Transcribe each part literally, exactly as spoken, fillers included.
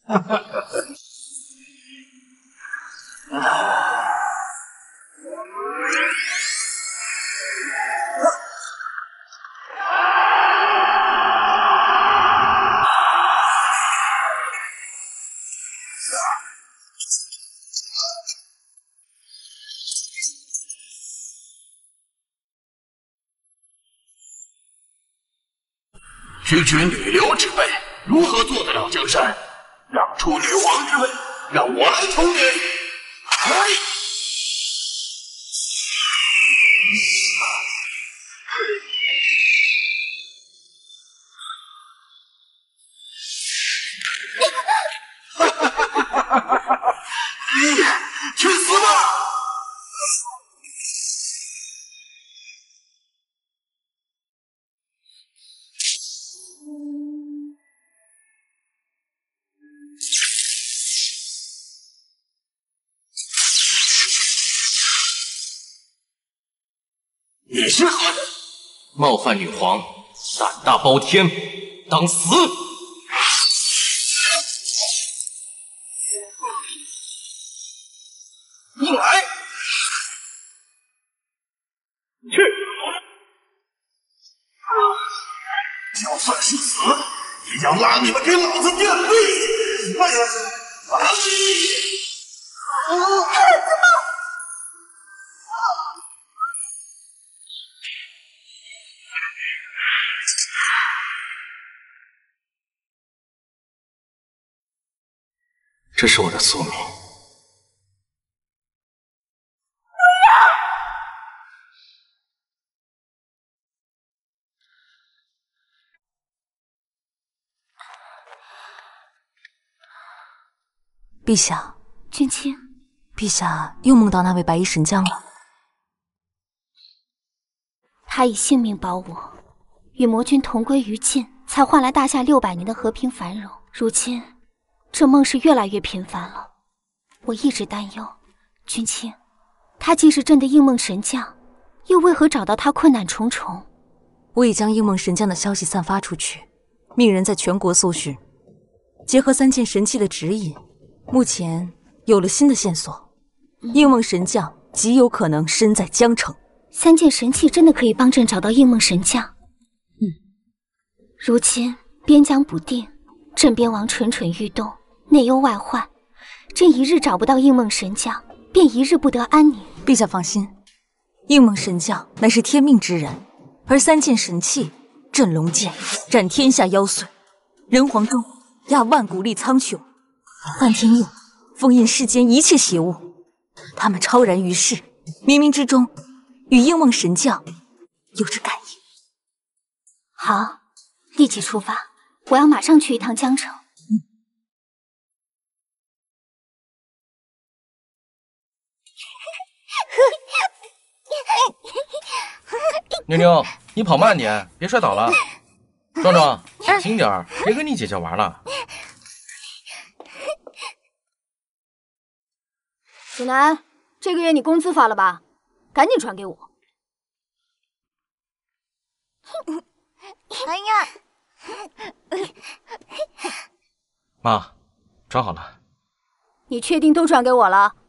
区区女流之辈，如何做得了江山？让出女王之位，让我来统领。哎！哈哈哈哈哈哈！你去死吧！你是何人？ 冒犯女皇，胆大包天，当死！ 你来！去！就算是死，也要拉你们给老子垫背！哎呀！啊！ 怎么？ 这是我的宿命。 陛下， 君卿， 陛下又梦到那位白衣神将了。 他以性命保我，与魔君同归于尽，才换来大夏六百年的和平繁荣。如今，这梦是越来越频繁了。我一直担忧，君卿，他既是朕的应梦神将，又为何找到他困难重重？ 我已将应梦神将的消息散发出去，命人在全国搜寻，结合三件神器的指引，目前有了新的线索。应梦神将极有可能身在江城。 三件神器真的可以帮朕找到应梦神将？嗯。如今边疆不定，朕边王蠢蠢欲动，内忧外患。朕一日找不到应梦神将，便一日不得安宁。 陛下放心，应梦神将乃是天命之人，而三件神器镇龙剑斩天下妖祟，人皇钟压万古立苍穹，梵天印封印世间一切邪物。他们超然于世，冥冥之中与应梦神将有着感应。 好，立即出发，我要马上去一趟江城。 妞妞，你跑慢点，别摔倒了。壮壮，小心点儿，别跟你姐姐玩了。 小南，这个月你工资发了吧？赶紧传给我。 哎呀， 妈，转好了。 你确定都转给我了？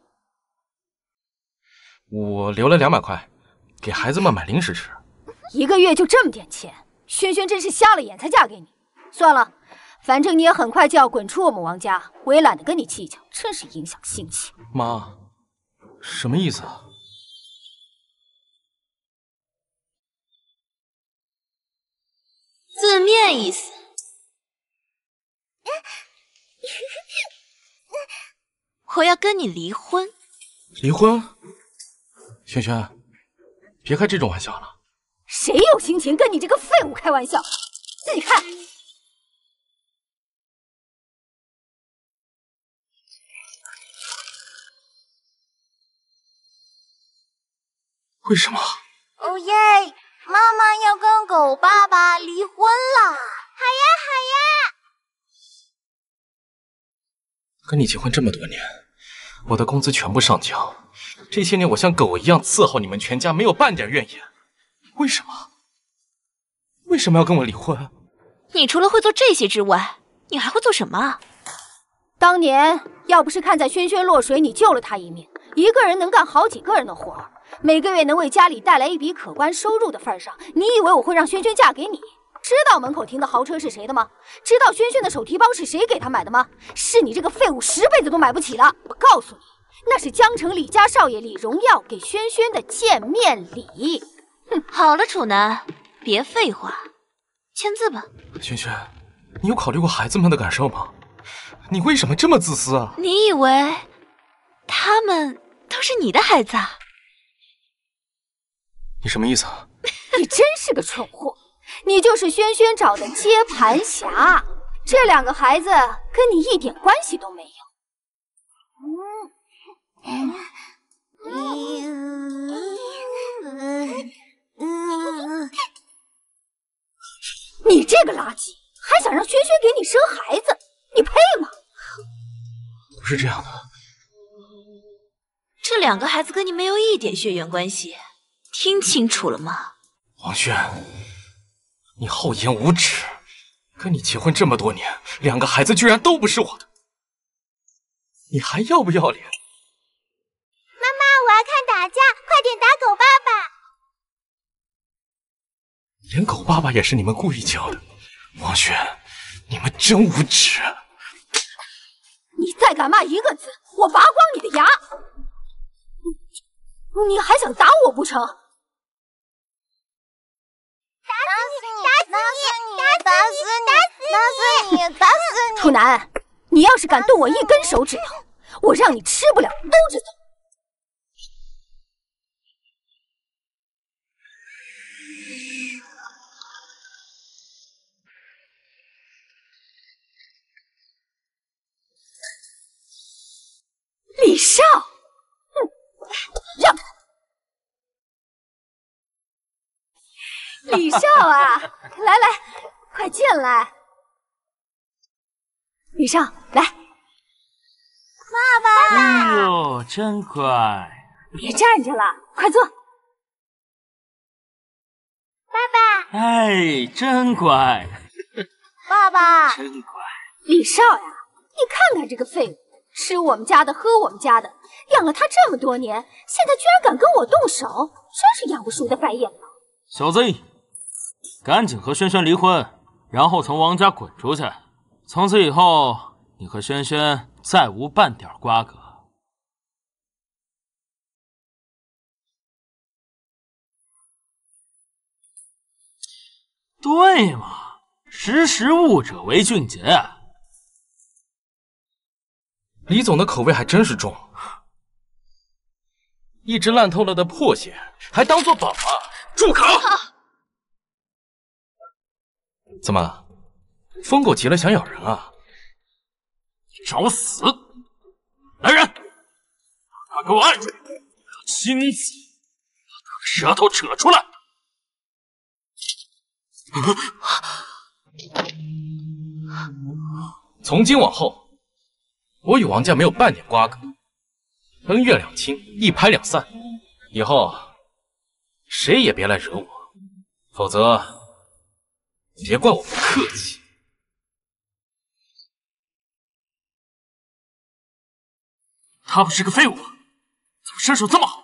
我留了两百块，给孩子们买零食吃。 一个月就这么点钱，轩轩真是瞎了眼才嫁给你。算了，反正你也很快就要滚出我们王家，我也懒得跟你计较，真是影响心情。 妈，什么意思啊？ 字面意思。我要跟你离婚。 离婚？轩轩，别开这种玩笑了。 谁有心情跟你这个废物开玩笑？自己看。 为什么？ 哦耶！妈妈要跟狗爸爸离婚啦！好呀，好呀！ 跟你结婚这么多年，我的工资全部上交，这些年我像狗一样伺候你们全家，没有半点怨言。为什么？为什么要跟我离婚？ 你除了会做这些之外，你还会做什么啊？ 当年要不是看在轩轩落水，你救了他一命，一个人能干好几个人的活儿，每个月能为家里带来一笔可观收入的份上，你以为我会让轩轩嫁给你？知道门口停的豪车是谁的吗？知道轩轩的手提包是谁给他买的吗？是你这个废物十辈子都买不起了！我告诉你，那是江城李家少爷李荣耀给轩轩的见面礼。 哼，好了，楚南，别废话，签字吧。 轩轩，你有考虑过孩子们的感受吗？你为什么这么自私啊？ 你以为他们都是你的孩子啊？ 你什么意思啊？ 你真是个蠢货！你就是轩轩找的接盘侠，这两个孩子跟你一点关系都没有。嗯嗯、你这个垃圾，还想让轩轩给你生孩子，你配吗？ 不是这样的， 这两个孩子跟你没有一点血缘关系，听清楚了吗？ 王轩，你厚颜无耻！跟你结婚这么多年，两个孩子居然都不是我的，你还要不要脸？ 妈妈，我要看打架，快点打狗爸爸！ 连狗爸爸也是你们故意教的，王轩，你们真无耻！ 你再敢骂一个字，我拔光你的牙！你还想打我不成？ 打死你！打死你！打死你！打死你！打死你！ 楚南，你要是敢动我一根手指头，我让你吃不了兜着走。李少，哼，让开！李少啊，来来，快进来。李少，来。 爸爸， 哎呦，真乖！ 别站着了，快坐。 爸爸， 哎，真乖。 爸爸， 真乖。 李少呀，你看看这个废物，吃我们家的，喝我们家的，养了他这么多年，现在居然敢跟我动手，真是养不熟的白眼狼。 小子，赶紧和轩轩离婚，然后从王家滚出去。从此以后，你和轩轩再无半点瓜葛。对嘛，识时务者为俊杰。 李总的口味还真是重，一只烂透了的破鞋还当做宝啊！住口！怎么了？疯狗急了想咬人啊？ 找死！来人，把他给我按住！亲自把他的舌头扯出来！ 从今往后，我与王家没有半点瓜葛，恩怨两清，一拍两散。以后谁也别来惹我，否则别怪我不客气。 他不是个废物，怎么身手这么好？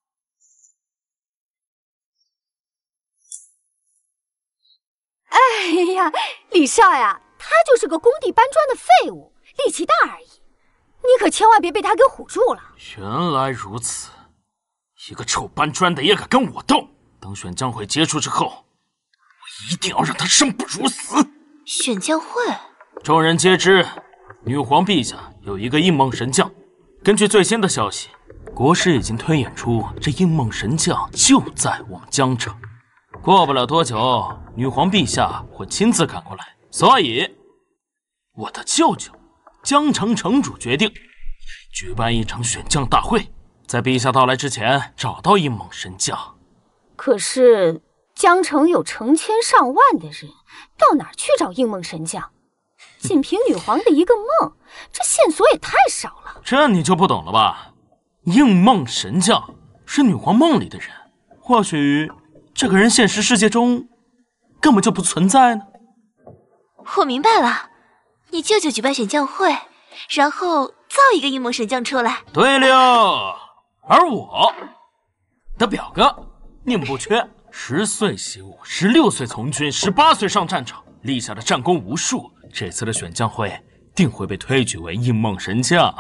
哎呀，李少呀，他就是个工地搬砖的废物，力气大而已。你可千万别被他给唬住了。 原来如此，一个臭搬砖的也敢跟我斗！等选将会结束之后，我一定要让他生不如死！ 选将会， 众人皆知，女皇陛下有一个应梦神将。根据最新的消息，国师已经推演出这应梦神将就在我们江城。过不了多久，女皇陛下会亲自赶过来，所以我的舅舅江城城主决定举办一场选将大会，在陛下到来之前找到应梦神将。 可是江城有成千上万的人，到哪儿去找应梦神将？仅凭女皇的一个梦，这线索也太少了。 这你就不懂了吧？应梦神将是女皇梦里的人，或许这个人现实世界中根本就不存在呢。 我明白了，你舅舅举办选将会然后造一个阴梦神将出来。 对了，而我的表哥宁不缺，十岁习武，十六岁从军，十八岁上战场，立下的战功无数。这次的选将会定会被推举为阴梦神将。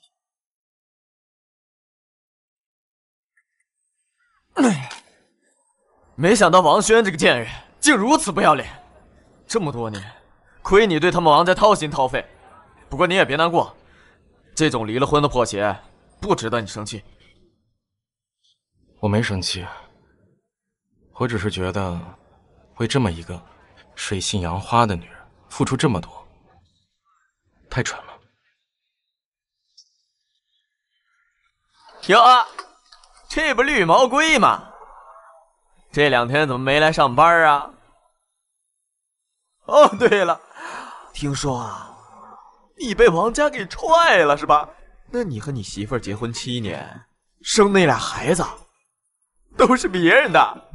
没想到王轩这个贱人竟如此不要脸，这么多年，亏你对他们王家掏心掏肺。不过你也别难过，这种离了婚的破鞋不值得你生气。 我没生气，我只是觉得为这么一个水性杨花的女人付出这么多，太蠢了。 哟啊，这不绿毛龟吗？这两天怎么没来上班啊？哦，对了，听说啊，你被王家给踹了是吧？那你和你媳妇儿结婚七年，生那俩孩子都是别人的，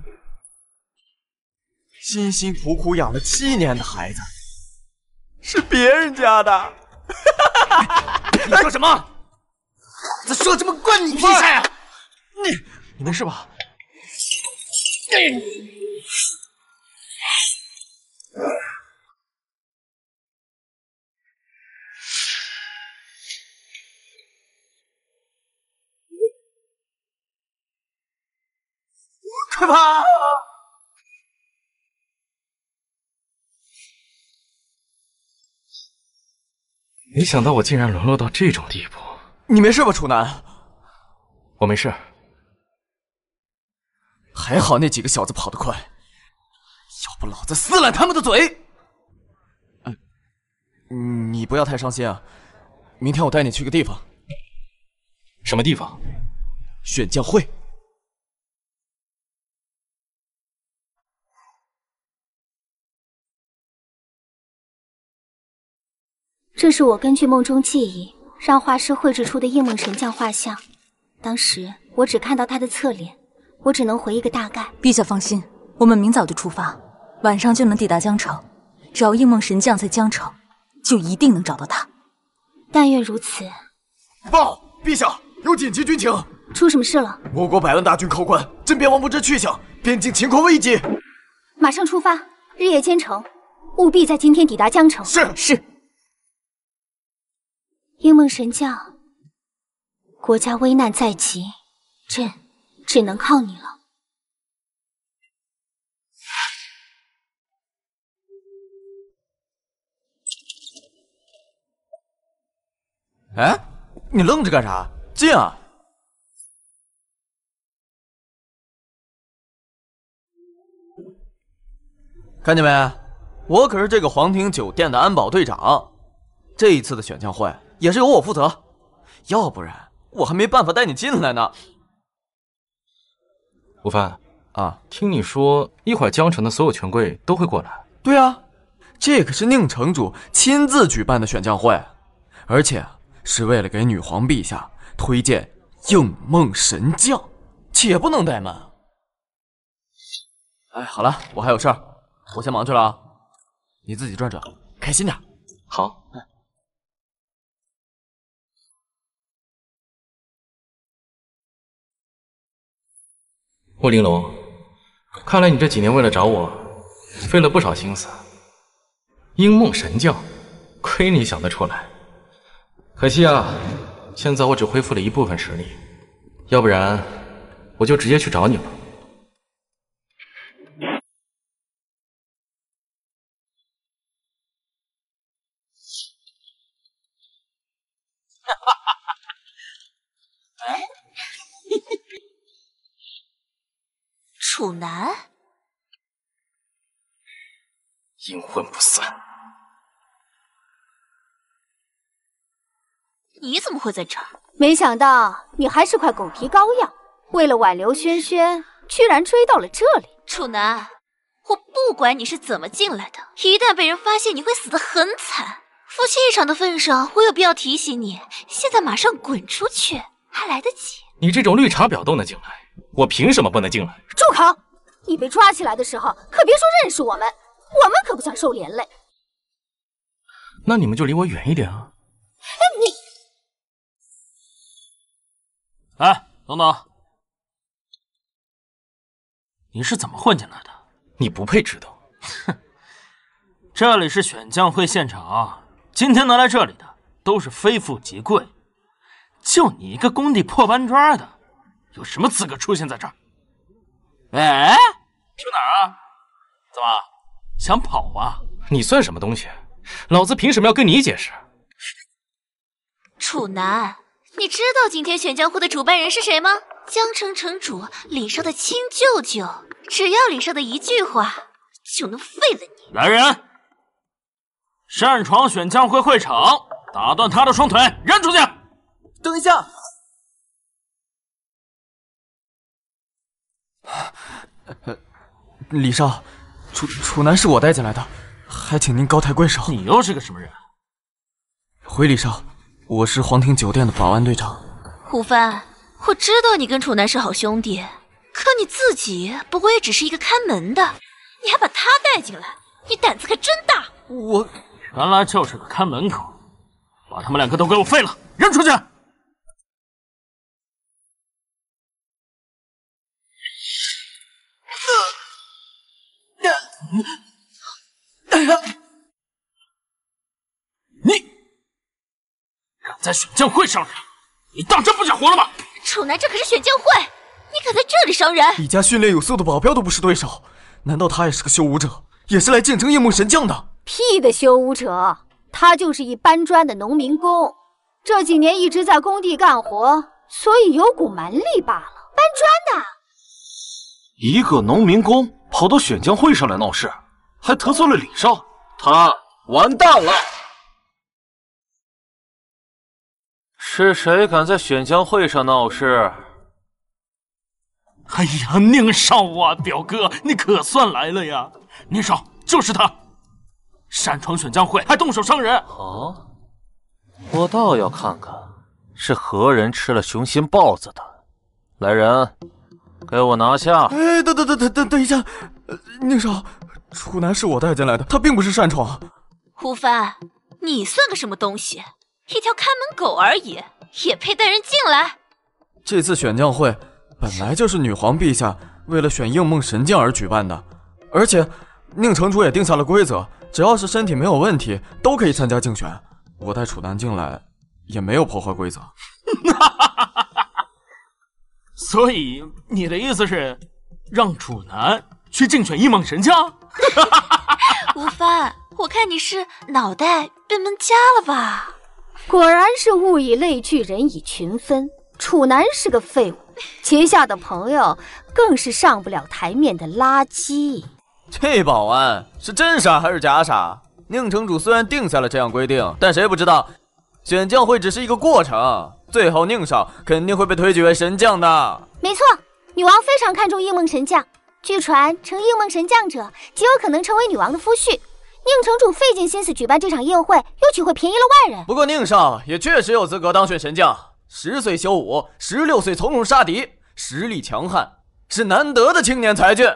辛辛苦苦养了七年的孩子是别人家的。你说什么？这说什么关你屁事呀？ 你你没事吧？ 快跑！ 没想到我竟然沦落到这种地步。 你没事吧，楚南？ 我没事。 还好那几个小子跑得快，要不老子撕烂他们的嘴！嗯，你不要太伤心啊。明天我带你去个地方。 什么地方？ 选将会。 这是我根据梦中记忆让画师绘制出的夜梦神将画像。当时我只看到他的侧脸，我只能回一个大概。 陛下放心，我们明早就出发，晚上就能抵达江城。只要夜梦神将在江城，就一定能找到他。 但愿如此。 报，陛下，有紧急军情。 出什么事了？ 我国百万大军靠关，镇边王不知去向，边境情况危急。 马上出发，日夜兼程，务必在今天抵达江城。 是是。 鹰梦神将，国家危难在即，朕只能靠你了。 哎，你愣着干啥？进啊！看见没？我可是这个皇庭酒店的安保队长，这一次的选将会也是由我负责，要不然我还没办法带你进来呢。 吴帆啊， 听你说一会儿江城的所有权贵都会过来。 对啊，这可是宁城主亲自举办的选将会，而且是为了给女皇陛下推荐应梦神将，且不能怠慢。哎，好了，我还有事儿，我先忙去了啊，你自己转转，开心点。 好。莫玲珑，看来你这几年为了找我，费了不少心思。鹰梦神将，亏你想得出来。可惜啊，现在我只恢复了一部分实力，要不然我就直接去找你了。 楚南， 阴魂不散。 你怎么会在这儿？ 没想到你还是块狗皮膏药，为了挽留轩轩，居然追到了这里。 楚南，我不管你是怎么进来的，一旦被人发现，你会死得很惨。夫妻一场的份上，我有必要提醒你，现在马上滚出去，还来得及。 你这种绿茶婊都能进来，我凭什么不能进来？ 住口！你被抓起来的时候，可别说认识我们，我们可不想受连累。 那你们就离我远一点啊！ 哎， 哎，等等，你是怎么混进来的？ 你不配知道。 哼，这里是选将会现场，今天能来这里的都是非富即贵，就你一个工地破搬砖的，有什么资格出现在这儿？哎，去哪儿啊？怎么想跑啊？ 你算什么东西？老子凭什么要跟你解释？ 楚南，你知道今天选将会的主办人是谁吗？江城城主李少的亲舅舅。只要李少的一句话，就能废了你。 来人，擅闯选将会会场，打断他的双腿，扔出去！ 等一下。呃，李少，楚楚南是我带进来的，还请您高抬贵手。 你又是个什么人？ 回李少，我是皇庭酒店的保安队长。 胡帆，我知道你跟楚南是好兄弟，可你自己不过也只是一个看门的，你还把他带进来，你胆子可真大。 我原来就是个看门狗，把他们两个都给我废了，扔出去！你敢在选将会伤人，你当真不想活了吗？ 楚南，这可是选将会，你敢在这里伤人？ 李家训练有素的保镖都不是对手，难道他也是个修武者，也是来竞争夜梦神将的？ 屁的修武者，他就是一搬砖的农民工，这几年一直在工地干活，所以有股蛮力罢了。搬砖的， 一个农民工跑到选将会上来闹事，还得罪了李少，他完蛋了。是谁敢在选将会上闹事？ 哎呀，宁少啊，表哥，你可算来了呀！宁少就是他，擅闯选将会，还动手伤人。 哦，我倒要看看是何人吃了雄心豹子的。来人，给我拿下！ 哎，等等等等等等一下，呃，宁少，楚南是我带进来的，他并不是擅闯。 胡帆，你算个什么东西？一条看门狗而已，也配带人进来？ 这次选将会本来就是女皇陛下为了选应梦神将而举办的，而且宁城主也定下了规则，只要是身体没有问题，都可以参加竞选。我带楚南进来，也没有破坏规则。 所以你的意思是，让楚南去竞选应梦神将？ 吴帆，我看你是脑袋被门夹了吧？ 果然是物以类聚，人以群分。楚南是个废物，结下的朋友更是上不了台面的垃圾。 这保安是真傻还是假傻？宁城主虽然定下了这样规定，但谁不知道选将会只是一个过程，最后宁少肯定会被推举为神将的。 没错，女王非常看重应梦神将，据传成应梦神将者极有可能成为女王的夫婿。宁城主费尽心思举办这场宴会，又岂会便宜了外人？ 不过宁少也确实有资格当选神将，十岁修武，十六岁从容杀敌，实力强悍，是难得的青年才俊。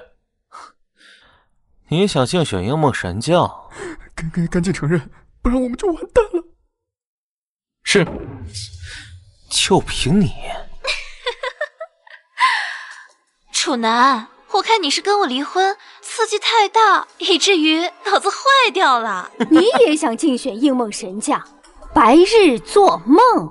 你想竞选应梦神将？ 赶赶赶紧承认，不然我们就完蛋了。 是， 就凭你？ 楚南，我看你是跟我离婚，刺激太大，以至于脑子坏掉了。 你也想竞选应梦神将？白日做梦！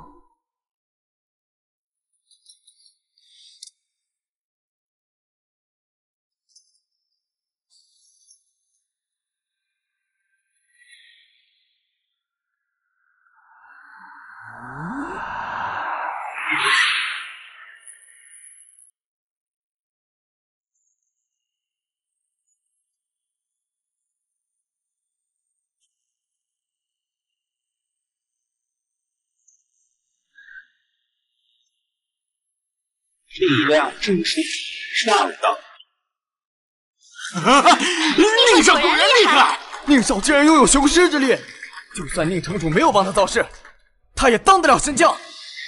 力量之势上等。 宁少果然厉害！宁少竟然拥有雄狮之力，就算宁城主没有帮他造势，他也当得了神将。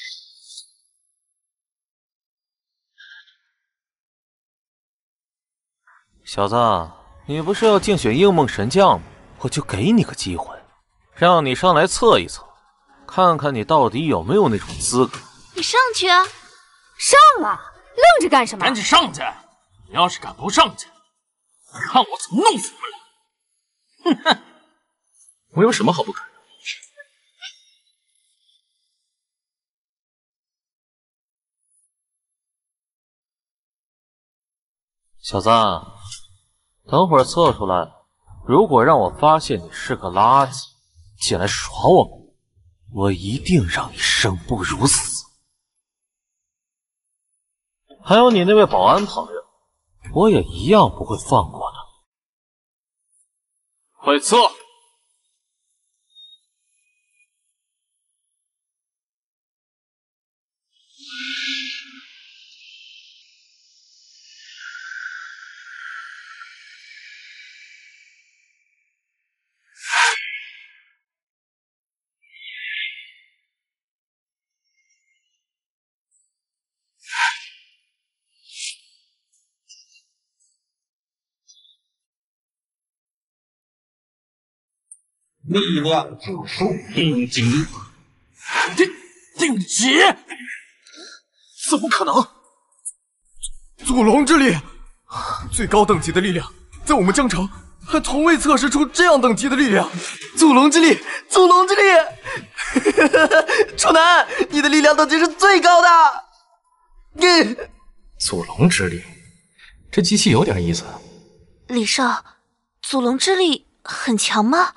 小子，你不是要竞选应梦神将吗？我就给你个机会，让你上来测一测，看看你到底有没有那种资格。 你上去啊！ 上啊！愣着干什么？ 赶紧上去！你要是敢不上去，看我怎么弄死你们！哼哼， 我有什么好不敢的？ 小子，等会儿测出来，如果让我发现你是个垃圾，进来耍我们，我一定让你生不如死。还有你那位保安朋友，我也一样不会放过他。快测！ 力量指数顶级， 顶顶级？ 怎么可能？祖龙之力，最高等级的力量，在我们江城还从未测试出这样等级的力量。祖龙之力，祖龙之力！楚南，你的力量等级是最高的。 嗯，祖龙之力，这机器有点意思。 李少，祖龙之力很强吗？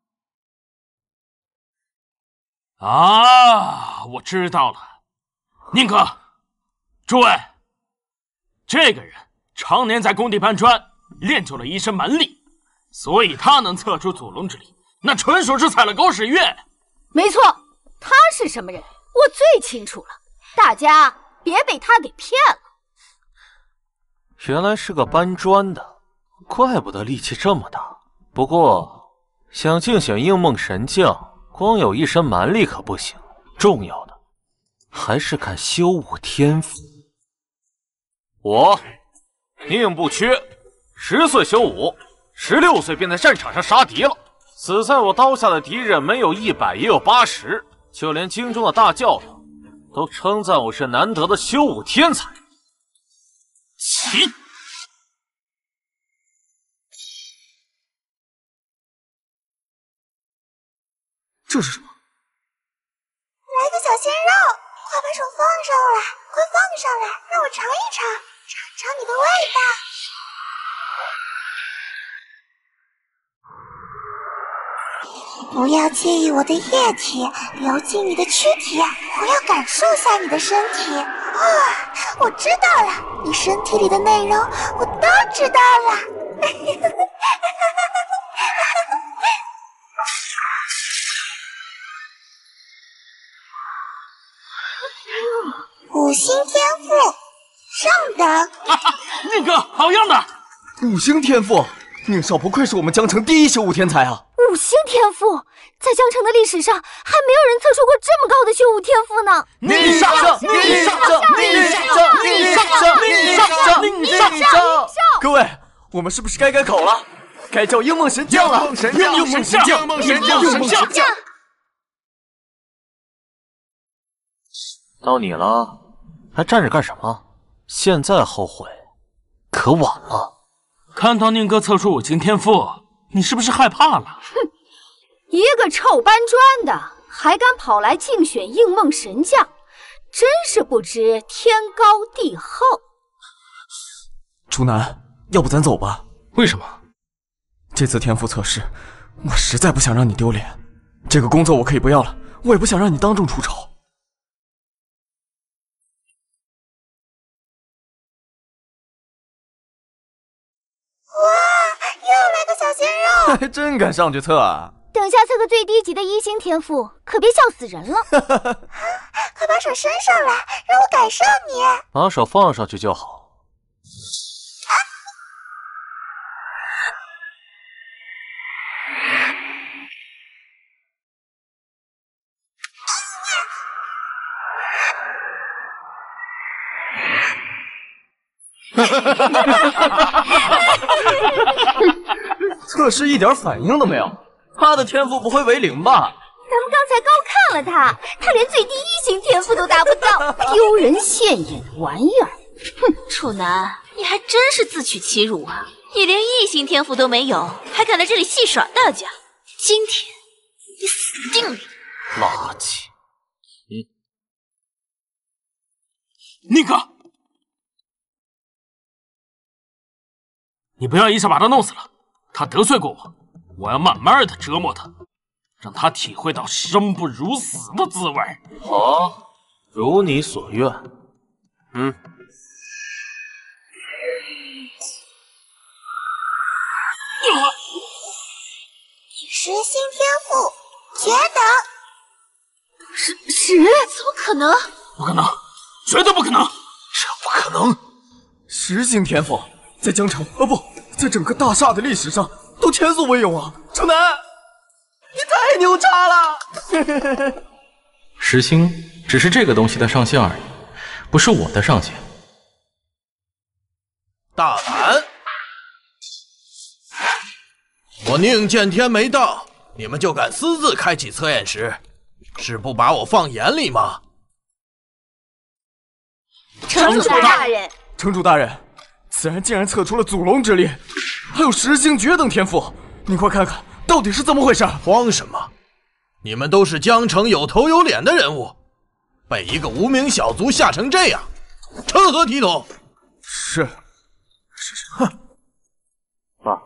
啊，我知道了，宁哥，诸位，这个人常年在工地搬砖，练就了一身蛮力，所以他能测出祖龙之力，那纯属是踩了狗屎运。 没错，他是什么人，我最清楚了，大家别被他给骗了。 原来是个搬砖的，怪不得力气这么大。不过，想竞选应梦神将，光有一身蛮力可不行，重要的还是看修武天赋。我宁不缺，十岁修武，十六岁便在战场上杀敌了。死在我刀下的敌人没有一百也有八十，就连京中的大教头都称赞我是难得的修武天才。 起！ 这是什么？ 来个小鲜肉，快把手放上来，快放上来，让我尝一尝，尝尝你的味道。不要介意我的液体流进你的躯体，我要感受下你的身体。啊，我知道了，你身体里的内容我都知道了。五星天赋上等， 哈哈，宁哥，好样的！ 五星天赋，宁少不愧是我们江城第一修武天才啊！ 五星天赋，在江城的历史上，还没有人测出过这么高的修武天赋呢！ 宁少，宁少，宁少，宁少，宁少，宁少！各位，我们是不是该改口了？该叫应梦神将了！应梦神将，应梦神将，应梦神将！ 到你了。还站着干什么？现在后悔，可晚了。 看到宁哥测出五星天赋，你是不是害怕了？ 哼，一个臭搬砖的，还敢跑来竞选应梦神将，真是不知天高地厚。 楚南，要不咱走吧？ 为什么？ 这次天赋测试，我实在不想让你丢脸。这个工作我可以不要了，我也不想让你当众出丑。还真敢上去测啊！ 等下测个最低级的一星天赋，可别笑死人了。 快把手伸上来，让我感受你。 把手放上去就好。 测试一点反应都没有，他的天赋不会为零吧？ 咱们刚才高看了他，他连最低一星天赋都达不到，丢人现眼的玩意儿！ 哼，处男，你还真是自取其辱啊！你连一星天赋都没有，还敢来这里戏耍大家，今天你死定了！ 垃圾！ 你，宁可，你不要一下把他弄死了，他得罪过我，我要慢慢的折磨他。让他体会到生不如死的滋味。 好，如你所愿。嗯。 实心天赋，绝等。 十十？怎么可能？ 不可能，绝对不可能！ 这不可能！实心天赋在江城，哦不，在整个大厦的历史上都前所未有啊！城南。你太牛叉了！ 石星只是这个东西的上限而已，不是我的上限。 大胆！我宁见天没到，你们就敢私自开启测验室，是不把我放眼里吗？ 城主大人， 城主大人，此人竟然测出了祖龙之力，还有十星绝等天赋，你快看看。到底是怎么回事？ 慌什么？你们都是江城有头有脸的人物，被一个无名小卒吓成这样，成何体统？ 是，是是，哼！ 爸，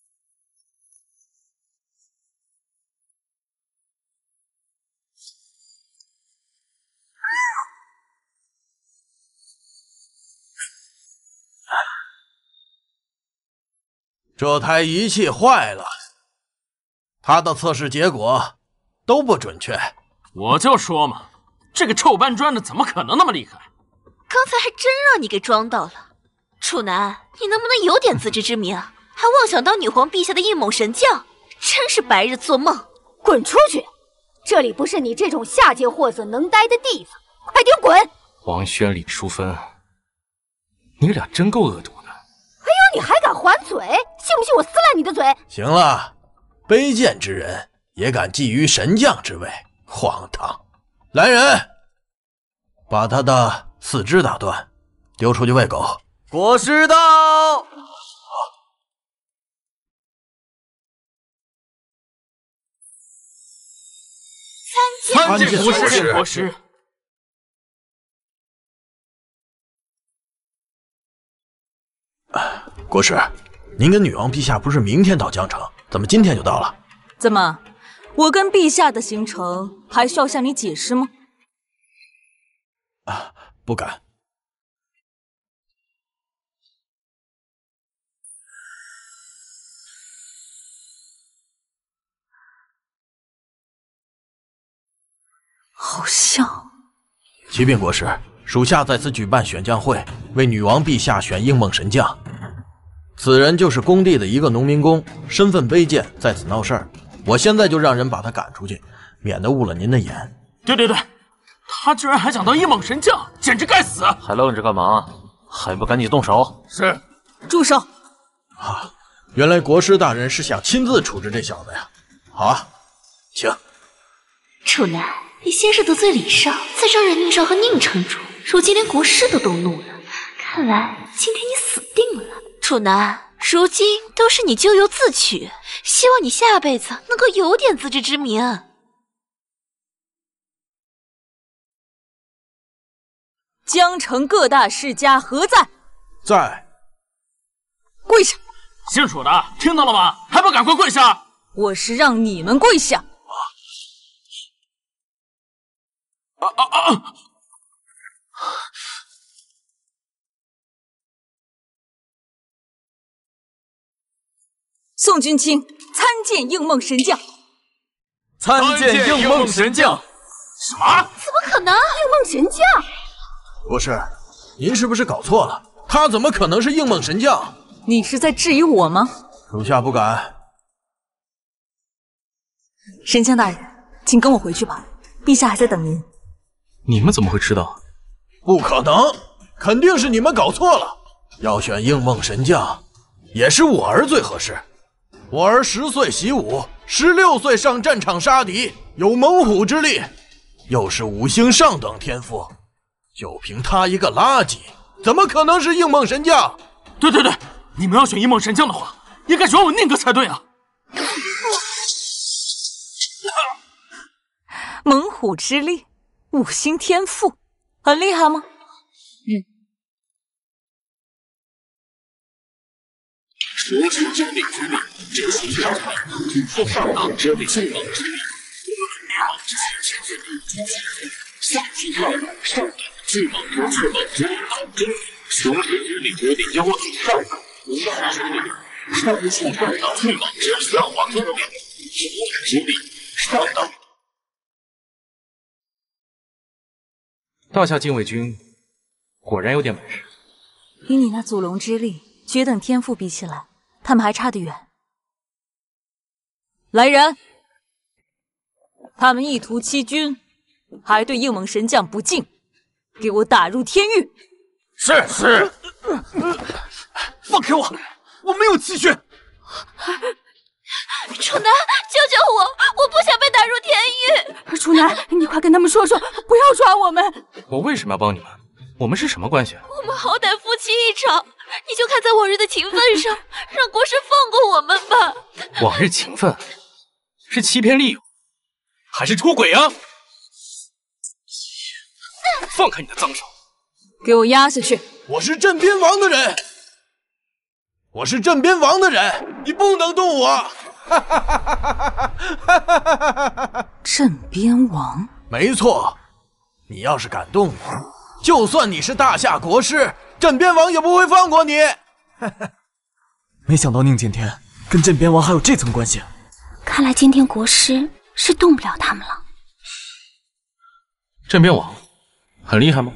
这台仪器坏了。他的测试结果都不准确， 我就说嘛，这个臭搬砖的怎么可能那么厉害？ 刚才还真让你给装到了，处男，你能不能有点自知之明？还妄想当女皇陛下的硬猛神将，真是白日做梦！ 滚出去！这里不是你这种下界货色能待的地方，快点滚！ 王轩、李淑芬，你俩真够恶毒的！ 哎呦，你还敢还嘴？信不信我撕烂你的嘴？ 行了。卑贱之人也敢觊觎神将之位，荒唐！来人，把他的四肢打断，丢出去喂狗。 国师到！ 参见国师，国师。 国师，您跟女王陛下不是明天到江城？怎么今天就到了？ 怎么，我跟陛下的行程还需要向你解释吗？ 啊，不敢。 好像。 启禀国师，属下在此举办选将会，为女王陛下选硬梦神将。此人就是工地的一个农民工，身份卑贱，在此闹事儿。我现在就让人把他赶出去，免得误了您的眼。 对对对，他居然还想当硬猛神将，简直该死！ 还愣着干嘛？还不赶紧动手！ 是。 住手！ 啊，原来国师大人是想亲自处置这小子呀。好啊，请。 处男，你先是得罪李少，再招惹宁少和宁城主，如今连国师都动怒了。看来今天你死定了。处男，如今都是你咎由自取，希望你下辈子能够有点自知之明。 江城各大世家何在？ 在。 跪下！ 姓楚的，听到了吗？还不赶快跪下！ 我是让你们跪下。 啊啊啊！ 宋君清参见应梦神将。 参见应梦神将。 什么？ 怎么可能？ 应梦神将？ 国师，您是不是搞错了？他怎么可能是应梦神将？ 你是在质疑我吗？ 属下不敢。 神将大人，请跟我回去吧，陛下还在等您。 你们怎么会知道？ 不可能，肯定是你们搞错了。要选应梦神将，也是我儿最合适。我儿十岁习武，十六岁上战场杀敌，有猛虎之力。 又是五星上等天赋，就凭他一个垃圾，怎么可能是应梦神将？ 对对对，你们要选应梦神将的话，应该选我宁哥才对啊！ 猛虎之力，五星天赋，很厉害吗？嗯。 说出真理之力，这是上上当之力，最猛之力。下去看，上等巨蟒之巨蟒之等之力，雄狮之力决定妖体上等，无上之力，上数上等巨蟒之三皇之力，雄狮之力上等。 大夏禁卫军果然有点本事。 与你那祖龙之力、绝等天赋比起来，他们还差得远。来人！他们意图欺君，还对应猛神将不敬，给我打入天狱！ 是是。 放开我！我没有欺君。 楚南，救救我！我不想被打入天狱。 楚南，你快跟他们说说，不要抓我们。 我为什么要帮你们？我们是什么关系？ 我们好歹夫妻一场，你就看在往日的情分上，让国师放过我们吧。 往日情分是欺骗利诱，还是出轨啊？放开你的脏手！ 给我压下去！ 我是镇边王的人，我是镇边王的人，你不能动我！ 镇边王？ 没错，你要是敢动我，就算你是大夏国师，镇边王也不会放过你。 没想到宁剑天跟镇边王还有这层关系。 看来今天国师是动不了他们了。 镇边王很厉害吗？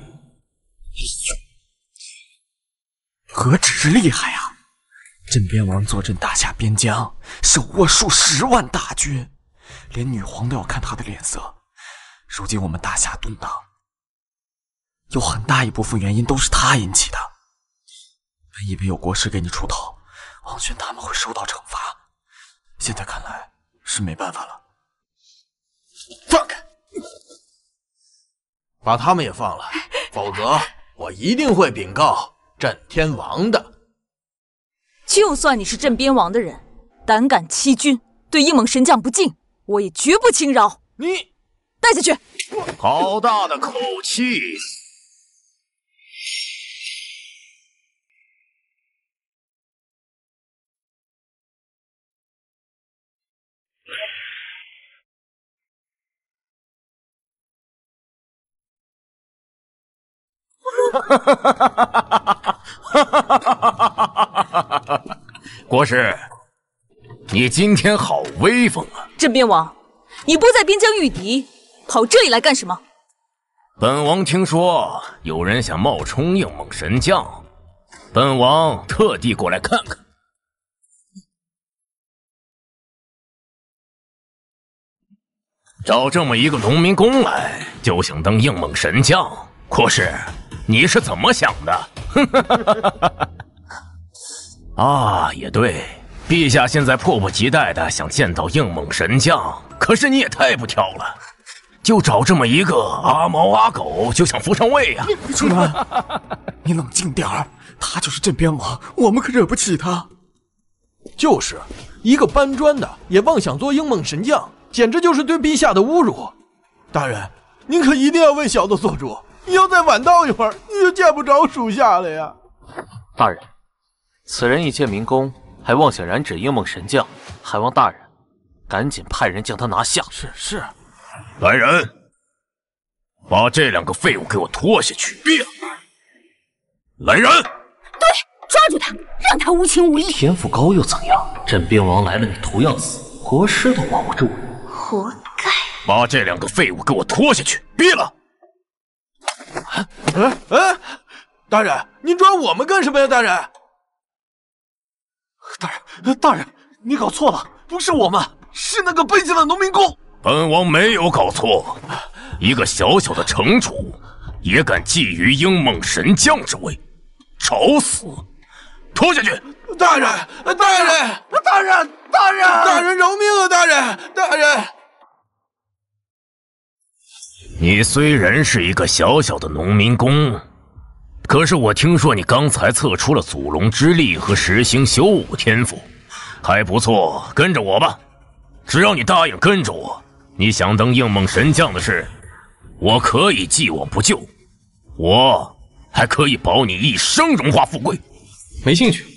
何止是厉害啊！镇边王坐镇大夏边疆，手握数十万大军，连女皇都要看他的脸色。如今我们大夏动荡，有很大一部分原因都是他引起的。本以为有国师给你出头，王轩他们会受到惩罚，现在看来是没办法了。 放开！把他们也放了，否则我一定会禀告镇天王的。 就算你是镇边王的人，胆敢欺君，对应猛神将不敬，我也绝不轻饶。 你带下去！ 好大的口气！国师，你今天好威风啊！ 镇边王，你不在边疆御敌，跑这里来干什么？ 本王听说有人想冒充应猛神将，本王特地过来看看。找这么一个农民工来，就想当应猛神将，国师，你是怎么想的？啊，也对，陛下现在迫不及待的想见到应猛神将，可是你也太不挑了，就找这么一个阿猫阿狗就想扶上位呀、 啊！楚南，你冷静点儿，他就是镇边王，我们可惹不起他。 就是一个搬砖的也妄想做应猛神将，简直就是对陛下的侮辱。大人，您可一定要为小的做主，你要再晚到一会儿，你就见不着属下了呀。 大人，此人一介民工，还妄想染指应猛神将，还望大人赶紧派人将他拿下。 是是。 来人，把这两个废物给我拖下去！别！来人！ 对，抓住他，让他无情无义。 天赋高又怎样？镇边王来了，你同样死，国师都保不住。 活该！ 把这两个废物给我拖下去！别了！ 哎哎，大人，您抓我们干什么呀？大人！ 大人，大人，你搞错了，不是我们，是那个卑贱的农民工。 本王没有搞错，一个小小的城主也敢觊觎应猛神将之位，找死！拖下去！ 大人，大人， 大人，大人， 大人饶命啊！大人，大人， 你虽然是一个小小的农民工，可是我听说你刚才测出了祖龙之力和十星修武天赋，还不错。跟着我吧，只要你答应跟着我，你想当应梦神将的事，我可以既往不咎，我还可以保你一生荣华富贵。 没兴趣。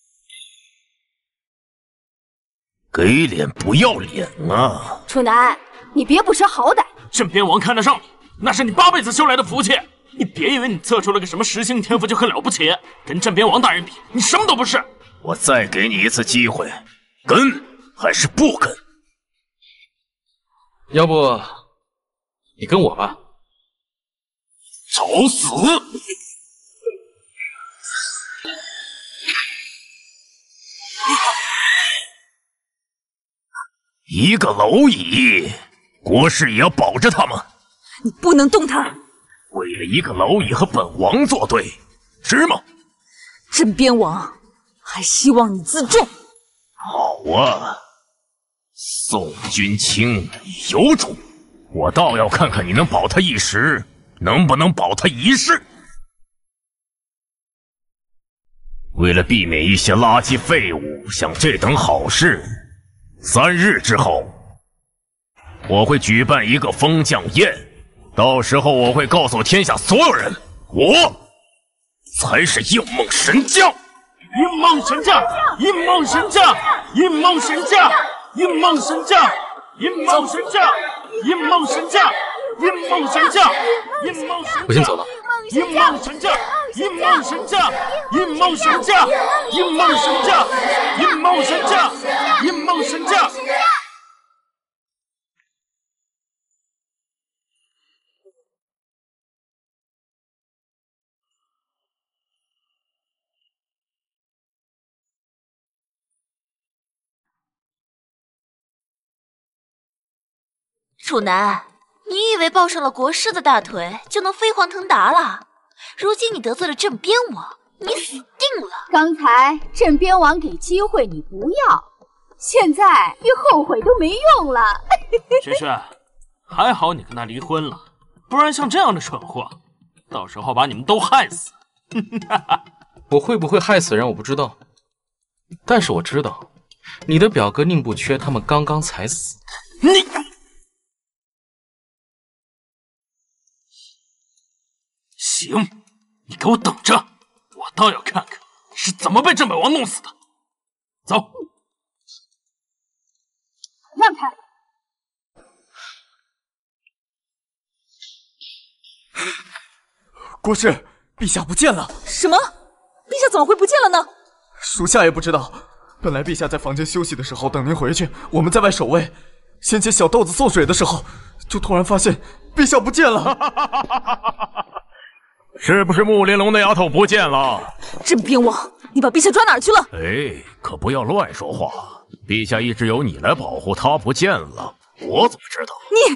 给脸不要脸啊！ 楚南，你别不识好歹。 镇边王看得上你，那是你八辈子修来的福气。你别以为你测出了个什么十星天赋就很了不起，跟镇边王大人比，你什么都不是。 我再给你一次机会，跟还是不跟？ 要不你跟我吧。 找死！一个蝼蚁，国师也要保着他吗？ 你不能动他！ 为了一个蝼蚁和本王作对，是吗？ 镇边王还希望你自重。 好啊，宋君清有种，我倒要看看你能保他一时，能不能保他一世。为了避免一些垃圾废物像这等好事，三日之后我会举办一个封将宴，到时候我会告诉天下所有人，我才是应梦神将。 应梦神将，应梦神将，应梦神将，应梦神将，应梦神将，应梦神将，应梦神将，应梦神将。 我先走了。 应梦神将，应梦神将，应梦神将，应梦神将，应梦神将，应梦神将。 楚南，你以为抱上了国师的大腿就能飞黄腾达了？如今你得罪了镇边王，你死定了！ 刚才镇边王给机会你不要，现在越后悔都没用了。 轩轩，还好你跟他离婚了，不然像这样的蠢货，到时候把你们都害死。 我会不会害死人我不知道，但是我知道，你的表哥宁不缺他们刚刚才死。 你。行，你给我等着，我倒要看看是怎么被镇北王弄死的。走， 让开！ 国师，陛下不见了！ 什么？陛下怎么会不见了呢？ 属下也不知道。本来陛下在房间休息的时候等您回去，我们在外守卫。先前小豆子送水的时候，就突然发现陛下不见了。 是不是木玲珑的丫头不见了？ 镇边王，你把陛下抓哪儿去了？ 哎，可不要乱说话。陛下一直由你来保护，她不见了，我怎么知道？ 你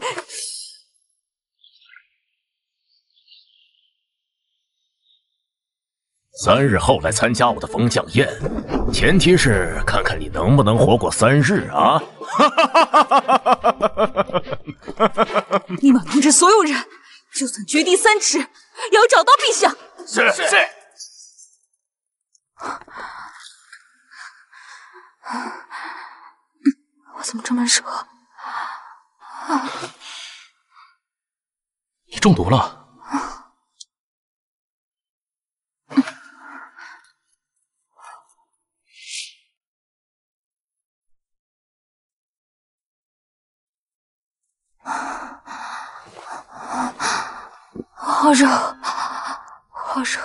三日后来参加我的封将宴，前提是看看你能不能活过三日啊！ 立马通知所有人，就算掘地三尺，也要找到陛下。 是是是。 我怎么这么热？啊！ 你中毒了。 好热，好热。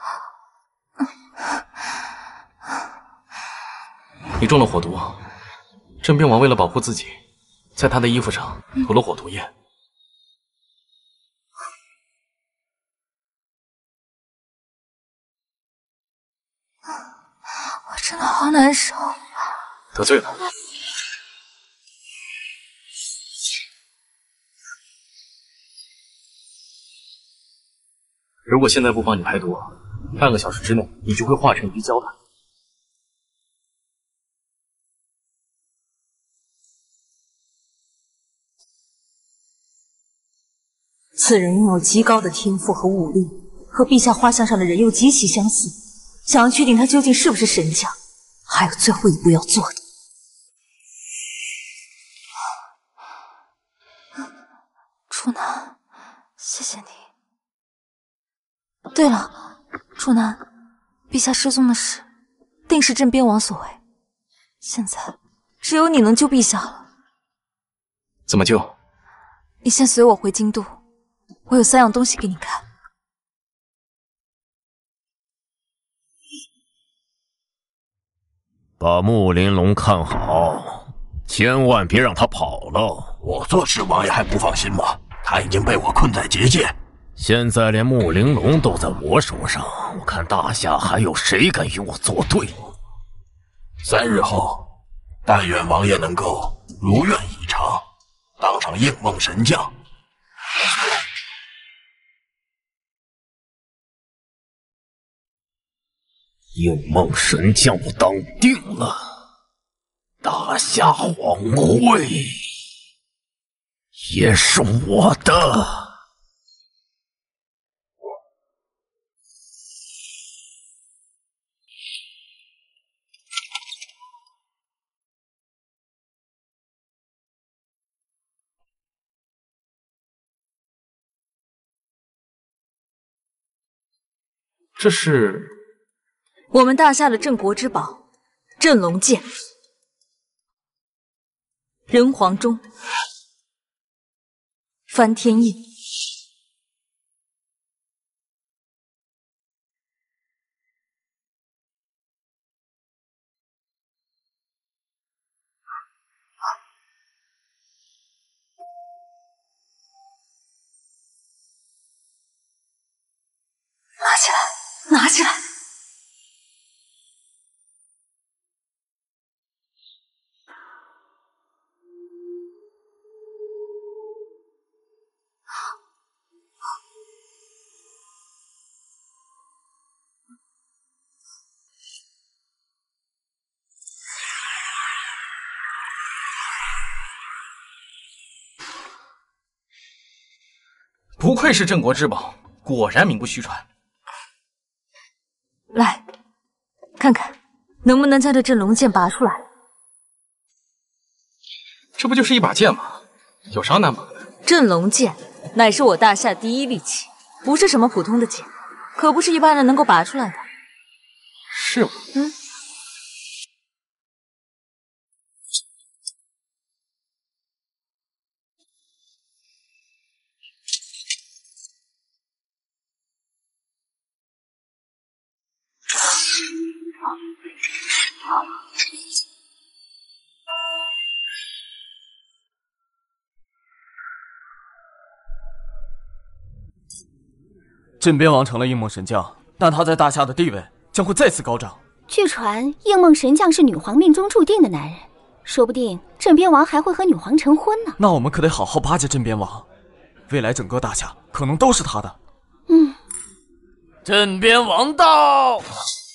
你中了火毒，镇边王为了保护自己，在他的衣服上涂了火毒液。 我真的好难受。 得罪了。如果现在不帮你排毒，半个小时之内你就会化成一滴胶的。 此人拥有极高的天赋和武力，和陛下画像上的人又极其相似。想要确定他究竟是不是神将，还有最后一步要做的。楚南，谢谢你。对了，楚南，陛下失踪的事，定是镇边王所为。现在只有你能救陛下了。 怎么救？ 你先随我回京都，我有三样东西给你看。 把木玲珑看好，千万别让他跑了。 我做事王爷还不放心吗？他已经被我困在结界， 现在连木玲珑都在我手上，我看大夏还有谁敢与我作对？ 三日后，但愿王爷能够如愿以偿，当上应梦神将。 应梦神将我当定了，大夏皇位也是我的。 这是我们大夏的镇国之宝——镇龙剑。人皇钟，翻天印。拿起来，拿起来！ 不愧是镇国之宝，果然名不虚传。 来，看看能不能将这镇龙剑拔出来。 这不就是一把剑吗？有啥难拔的？ 镇龙剑乃是我大夏第一利器，不是什么普通的剑，可不是一般人能够拔出来的。 是吗？ 嗯。 镇边王成了应梦神将，但他在大夏的地位将会再次高涨。 据传，应梦神将是女皇命中注定的男人，说不定镇边王还会和女皇成婚呢。 那我们可得好好巴结镇边王，未来整个大夏可能都是他的。 嗯， 镇边王到！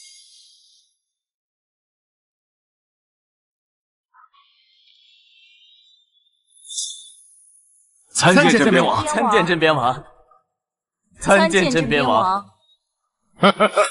参见镇边王， 参见镇边王。参见镇边王。 好。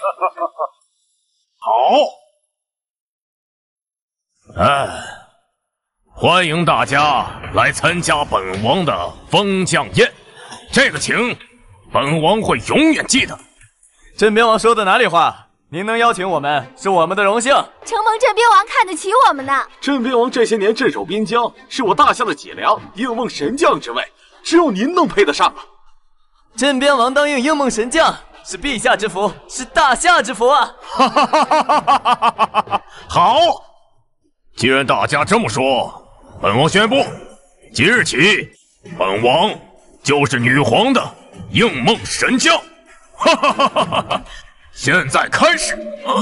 哎，欢迎大家来参加本王的封将宴，这个情，本王会永远记得。 镇边王说的哪里话？您能邀请我们，是我们的荣幸。 承蒙镇边王看得起我们呢。 镇边王这些年镇守边疆，是我大夏的脊梁，应梦神将之位，只有您能配得上啊！ 镇边王当应应梦神将，是陛下之福，是大夏之福啊！ 哈哈哈哈哈哈！好，既然大家这么说，本王宣布，即日起，本王就是女皇的应梦神将。哈哈哈哈哈！现在开始啊！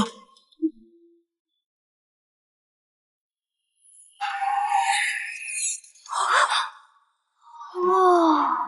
哇！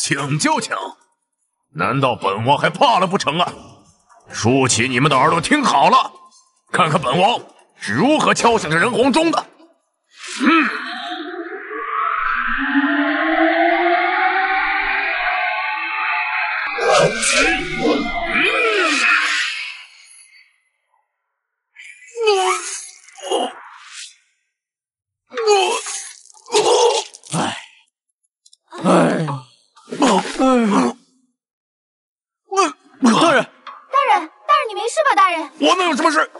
请就请，难道本王还怕了不成啊？竖起你们的耳朵听好了，看看本王是如何敲响这人皇钟的。嗯。 哎，哎，哎，大人， 大人，大人，你没事吧？大人， 我能有什么事？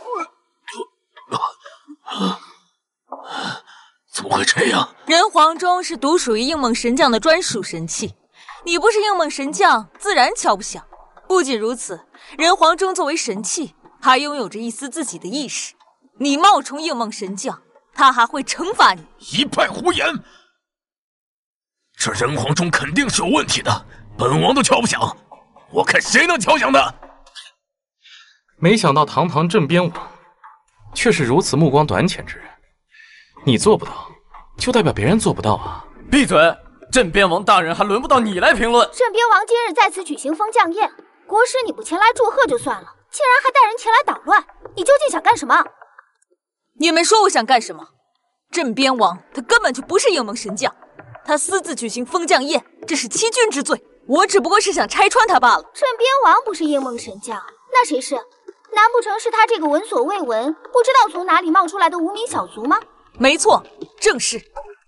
怎么会这样？ 人皇钟是独属于应梦神将的专属神器，你不是应梦神将，自然敲不响。不仅如此，人皇钟作为神器，还拥有着一丝自己的意识。你冒充应梦神将，他还会惩罚你。 一派胡言！这人皇钟肯定是有问题的，本王都敲不响，我看谁能敲响的？ 没想到堂堂镇边王，却是如此目光短浅之人。你做不到，就代表别人做不到啊！ 闭嘴！镇边王大人还轮不到你来评论。 镇边王今日在此举行封将宴，国师你不前来祝贺就算了，竟然还带人前来捣乱，你究竟想干什么？ 你们说我想干什么？镇边王他根本就不是应梦神将，他私自举行封将宴，这是欺君之罪。我只不过是想拆穿他罢了。 镇边王不是应梦神将，那谁是？难不成是他这个闻所未闻、不知道从哪里冒出来的无名小卒吗？ 没错，正是。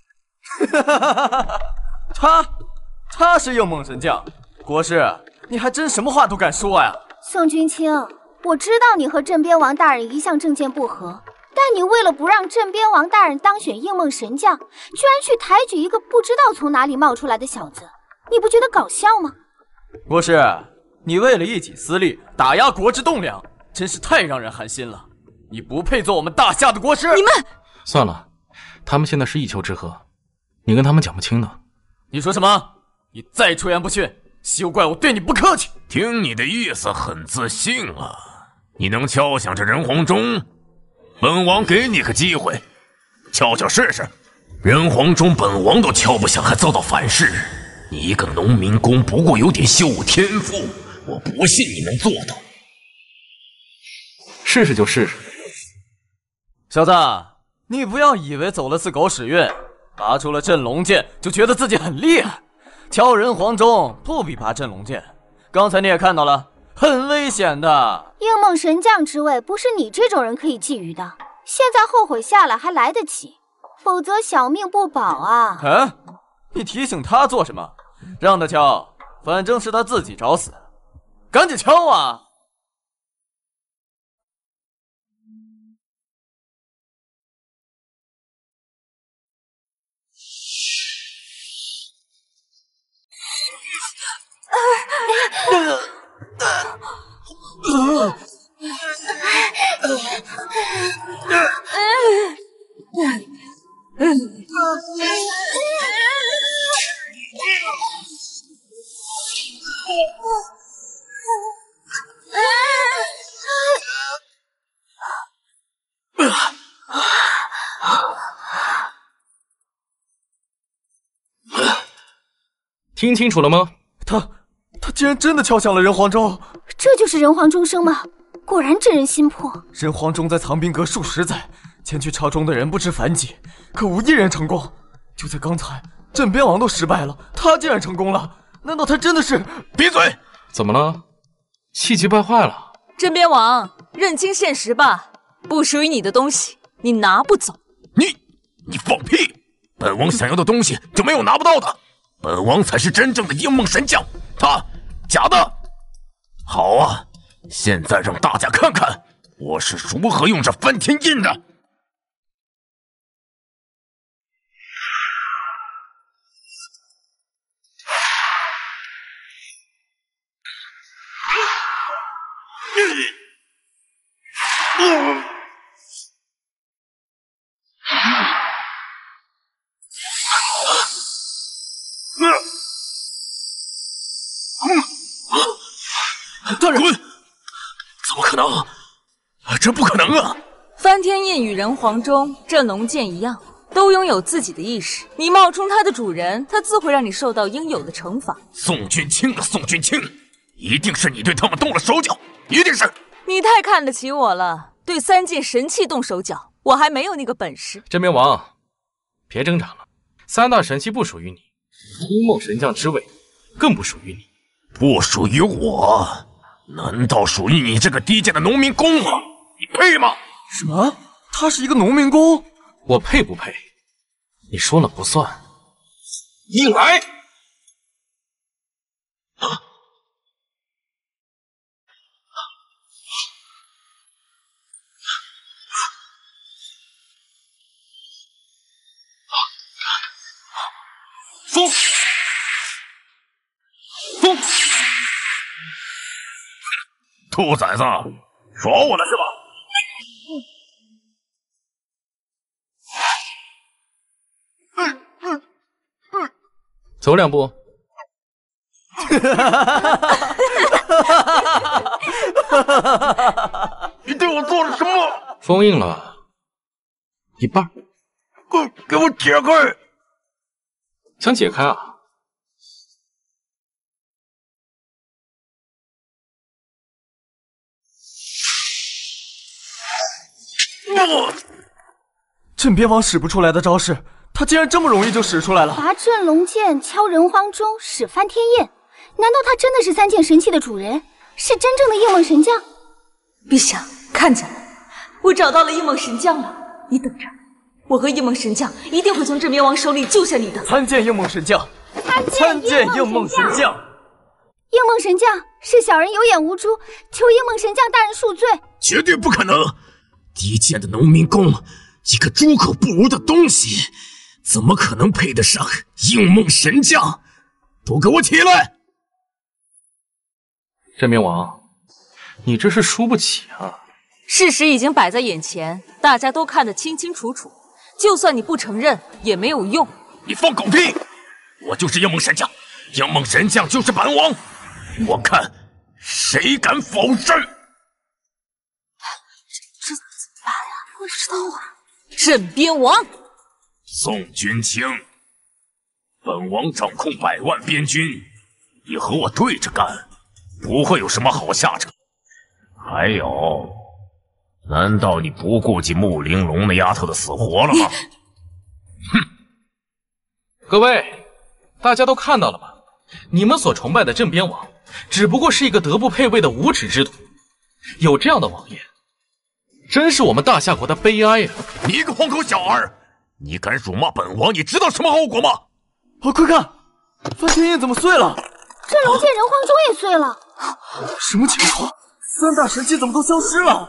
他，他是应梦神将。国师，你还真什么话都敢说呀？ 宋君清，我知道你和镇边王大人一向政见不合，但你为了不让镇边王大人当选应梦神将，居然去抬举一个不知道从哪里冒出来的小子，你不觉得搞笑吗？ 国师，你为了一己私利打压国之栋梁，真是太让人寒心了。你不配做我们大夏的国师。 你们算了，他们现在是一丘之貉，你跟他们讲不清的。 你说什么？你再出言不逊，休怪我对你不客气。 听你的意思很自信啊，你能敲响这人皇钟？本王给你个机会，敲敲试试。人皇钟本王都敲不响，还遭到反噬。你一个农民工，不过有点秀武天赋，我不信你能做到。 试试就试试。 小子，你不要以为走了次狗屎运，拔出了镇龙剑就觉得自己很厉害。敲人皇钟不比拔镇龙剑，刚才你也看到了，很危险的。 应梦神将之位不是你这种人可以觊觎的，现在后悔下来还来得及，否则小命不保啊！ 嗯，你提醒他做什么？让他敲，反正是他自己找死。赶紧敲啊！ 听清楚了吗？ 他他竟然真的敲响了人皇钟！ 这就是人皇钟声吗？果然震人心魄。 人皇钟在藏兵阁数十载，前去朝中的人不知凡几，可无一人成功。就在刚才，镇边王都失败了，他竟然成功了。难道他真的是？ 闭嘴！ 怎么了？气急败坏了？ 镇边王，认清现实吧，不属于你的东西，你拿不走。 你你放屁！本王想要的东西就没有拿不到的。本王才是真正的应梦神将，他假的。好啊，现在让大家看看我是如何用这翻天印的。 大人， 滚！怎么可能？这不可能啊！ 翻天印与人皇钟、镇龙剑一样， 都拥有自己的意识，你冒充他的主人，他自会让你受到应有的惩罚。 宋君清啊，宋君清，一定是你对他们动了手脚，一定是！ 你太看得起我了，对三件神器动手脚，我还没有那个本事。 镇边王，别挣扎了，三大神器不属于你，阴梦神将之位更不属于你， 不属于我，难道属于你这个低贱的农民工吗？你配吗？ 什么？他是一个农民工？ 我配不配？你说了不算。 你来！疯！疯！兔崽子，耍我呢是吧？ 走两步。 你对我做了什么？ 封印了一半。 给给我解开！ 想解开啊？ 我镇边王使不出来的招式，他竟然这么容易就使出来了！ 拔镇龙剑，敲人皇钟，使翻天焰。难道他真的是三件神器的主人，是真正的夜梦神将？ 陛下，看见了，我找到了夜梦神将了。你等着，我和夜梦神将一定会从镇边王手里救下你的。 参见夜梦神将， 参见夜梦神将。 夜梦神将，是小人有眼无珠，求夜梦神将大人恕罪。 绝对不可能！低贱的农民工，一个猪口不如的东西，怎么可能配得上应梦神将？都给我起来！ 镇边王，你这是输不起啊！ 事实已经摆在眼前，大家都看得清清楚楚，就算你不承认也没有用。 你放狗屁！我就是应梦神将，应梦神将就是本王，我看谁敢否认！ 这怎么办呀？不知道啊。镇边王， 宋君清，本王掌控百万边军，你和我对着干，不会有什么好下场。还有，难道你不顾及穆玲珑那丫头的死活了吗？ 哼！各位，大家都看到了吧？你们所崇拜的镇边王，只不过是一个德不配位的无耻之徒。有这样的王爷，真是我们大夏国的悲哀啊！ 你一个黄口小儿，你敢辱骂本王，你知道什么后果吗？ 啊，快看，翻天印怎么碎了？ 镇龙剑人皇钟也碎了。 什么情况？三大神器怎么都消失了？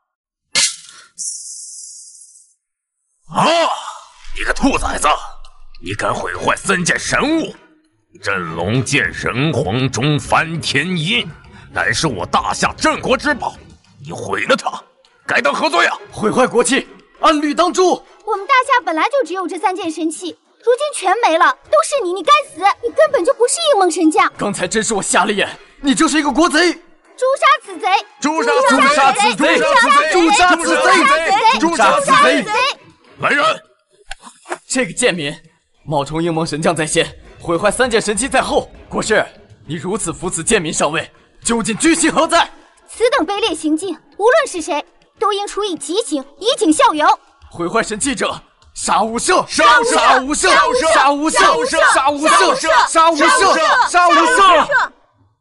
啊！你个兔崽子，你敢毁坏三件神物！镇龙剑、人皇钟、翻天印，乃是我大夏镇国之宝，你毁了它，该当何罪啊？ 毁坏国器，按律当诛。 我们大夏本来就只有这三件神器，如今全没了，都是你，你该死！你根本就不是应梦神将。 刚才真是我瞎了眼，你就是一个国贼！ 诛杀此贼！ 诛杀诛杀此贼！诛杀此贼！诛杀此贼！ 来人！ 这个贱民，冒充应梦神将在先，毁坏三件神器在后。国师，你如此扶此贱民上位，究竟居心何在？ 此等卑劣行径，无论是谁，都应处以极刑，以儆效尤。 毁坏神器者，杀无赦！ 杀无赦！ 杀无赦！杀无赦！杀无赦！杀无赦！杀无赦！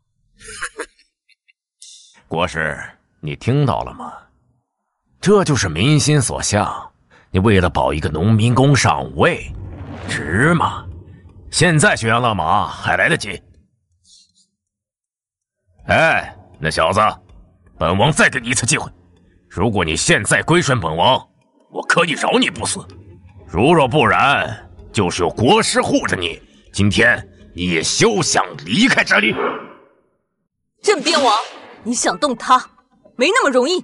国师，你听到了吗？这就是民心所向。你为了保一个农民工上位，值吗？现在悬崖勒马还来得及。哎，那小子，本王再给你一次机会，如果你现在归顺本王，我可以饶你不死；如若不然，就是有国师护着你，今天你也休想离开这里。 镇边王，你想动他，没那么容易。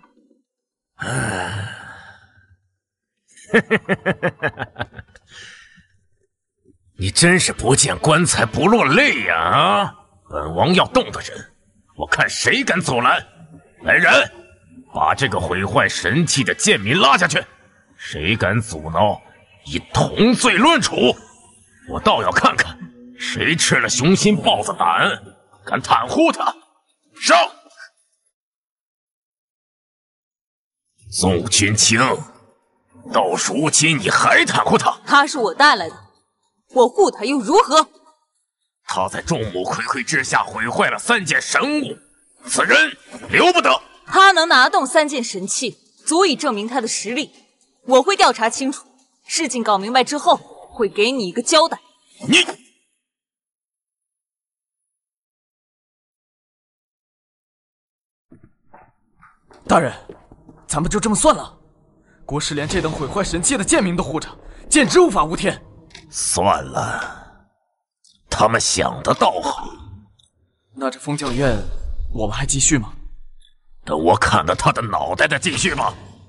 你真是不见棺材不落泪呀！啊，本王要动的人，我看谁敢阻拦！来人，把这个毁坏神器的贱民拉下去！谁敢阻挠， 以同罪论处。我倒要看看谁吃了雄心豹子胆，敢袒护他。上！宋君清，到如今你还袒护他？ 他是我带来的，我护他又如何？ 他在众目睽睽之下毁坏了三件神物，此人留不得。 他能拿动三件神器，足以证明他的实力。我会调查清楚，事情搞明白之后，会给你一个交代。 你， 大人，咱们就这么算了？国师连这等毁坏神器的贱民都护着，简直无法无天。 算了，他们想的倒好。 那这封教院，我们还继续吗？ 等我砍了他的脑袋再继续吧。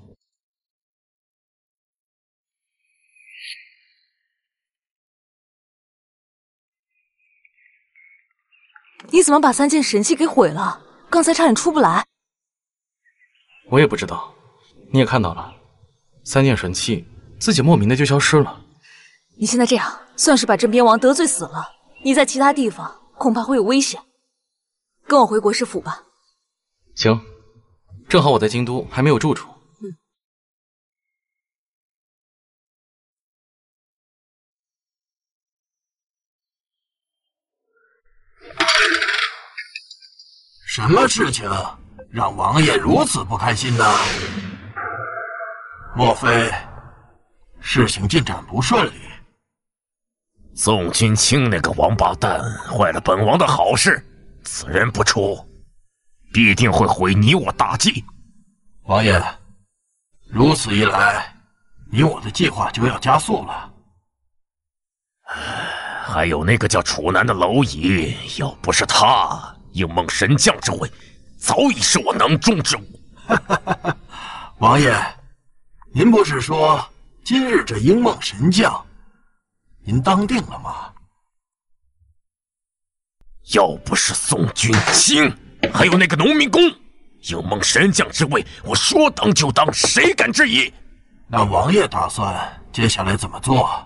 你怎么把三件神器给毁了？刚才差点出不来。 我也不知道，你也看到了，三件神器自己莫名的就消失了。 你现在这样，算是把镇边王得罪死了。你在其他地方恐怕会有危险。跟我回国师府吧。 行，正好我在京都还没有住处。 嗯。 什么事情让王爷如此不开心呢？莫非事情进展不顺利？ 宋君清那个王八蛋坏了本王的好事，此人不出，必定会毁你我大计。 王爷，如此一来，你我的计划就要加速了。 还有那个叫楚南的蝼蚁，要不是他应梦神将之位，早已是我囊中之物。 王爷，您不是说今日这鹰梦神将，您当定了吗？ 要不是宋君清，还有那个农民工，鹰梦神将之位，我说当就当，谁敢质疑？ 那王爷打算接下来怎么做？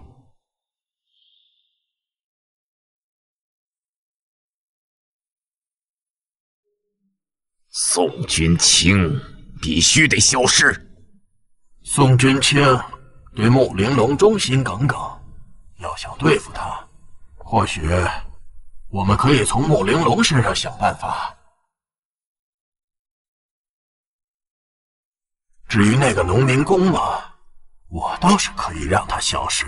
宋君清必须得消失。 宋君清对穆玲珑忠心耿耿，要想对付他，或许我们可以从穆玲珑身上想办法。至于那个农民工嘛，我倒是可以让他消失。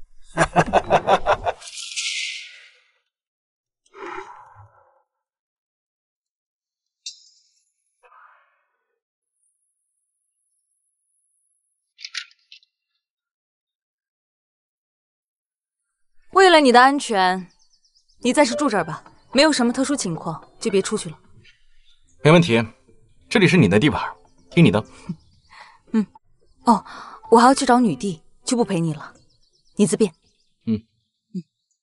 为了你的安全，你暂时住这儿吧。没有什么特殊情况，就别出去了。 没问题，这里是你的地盘，听你的。 嗯，哦，我还要去找女帝，就不陪你了。你自便。 嗯嗯。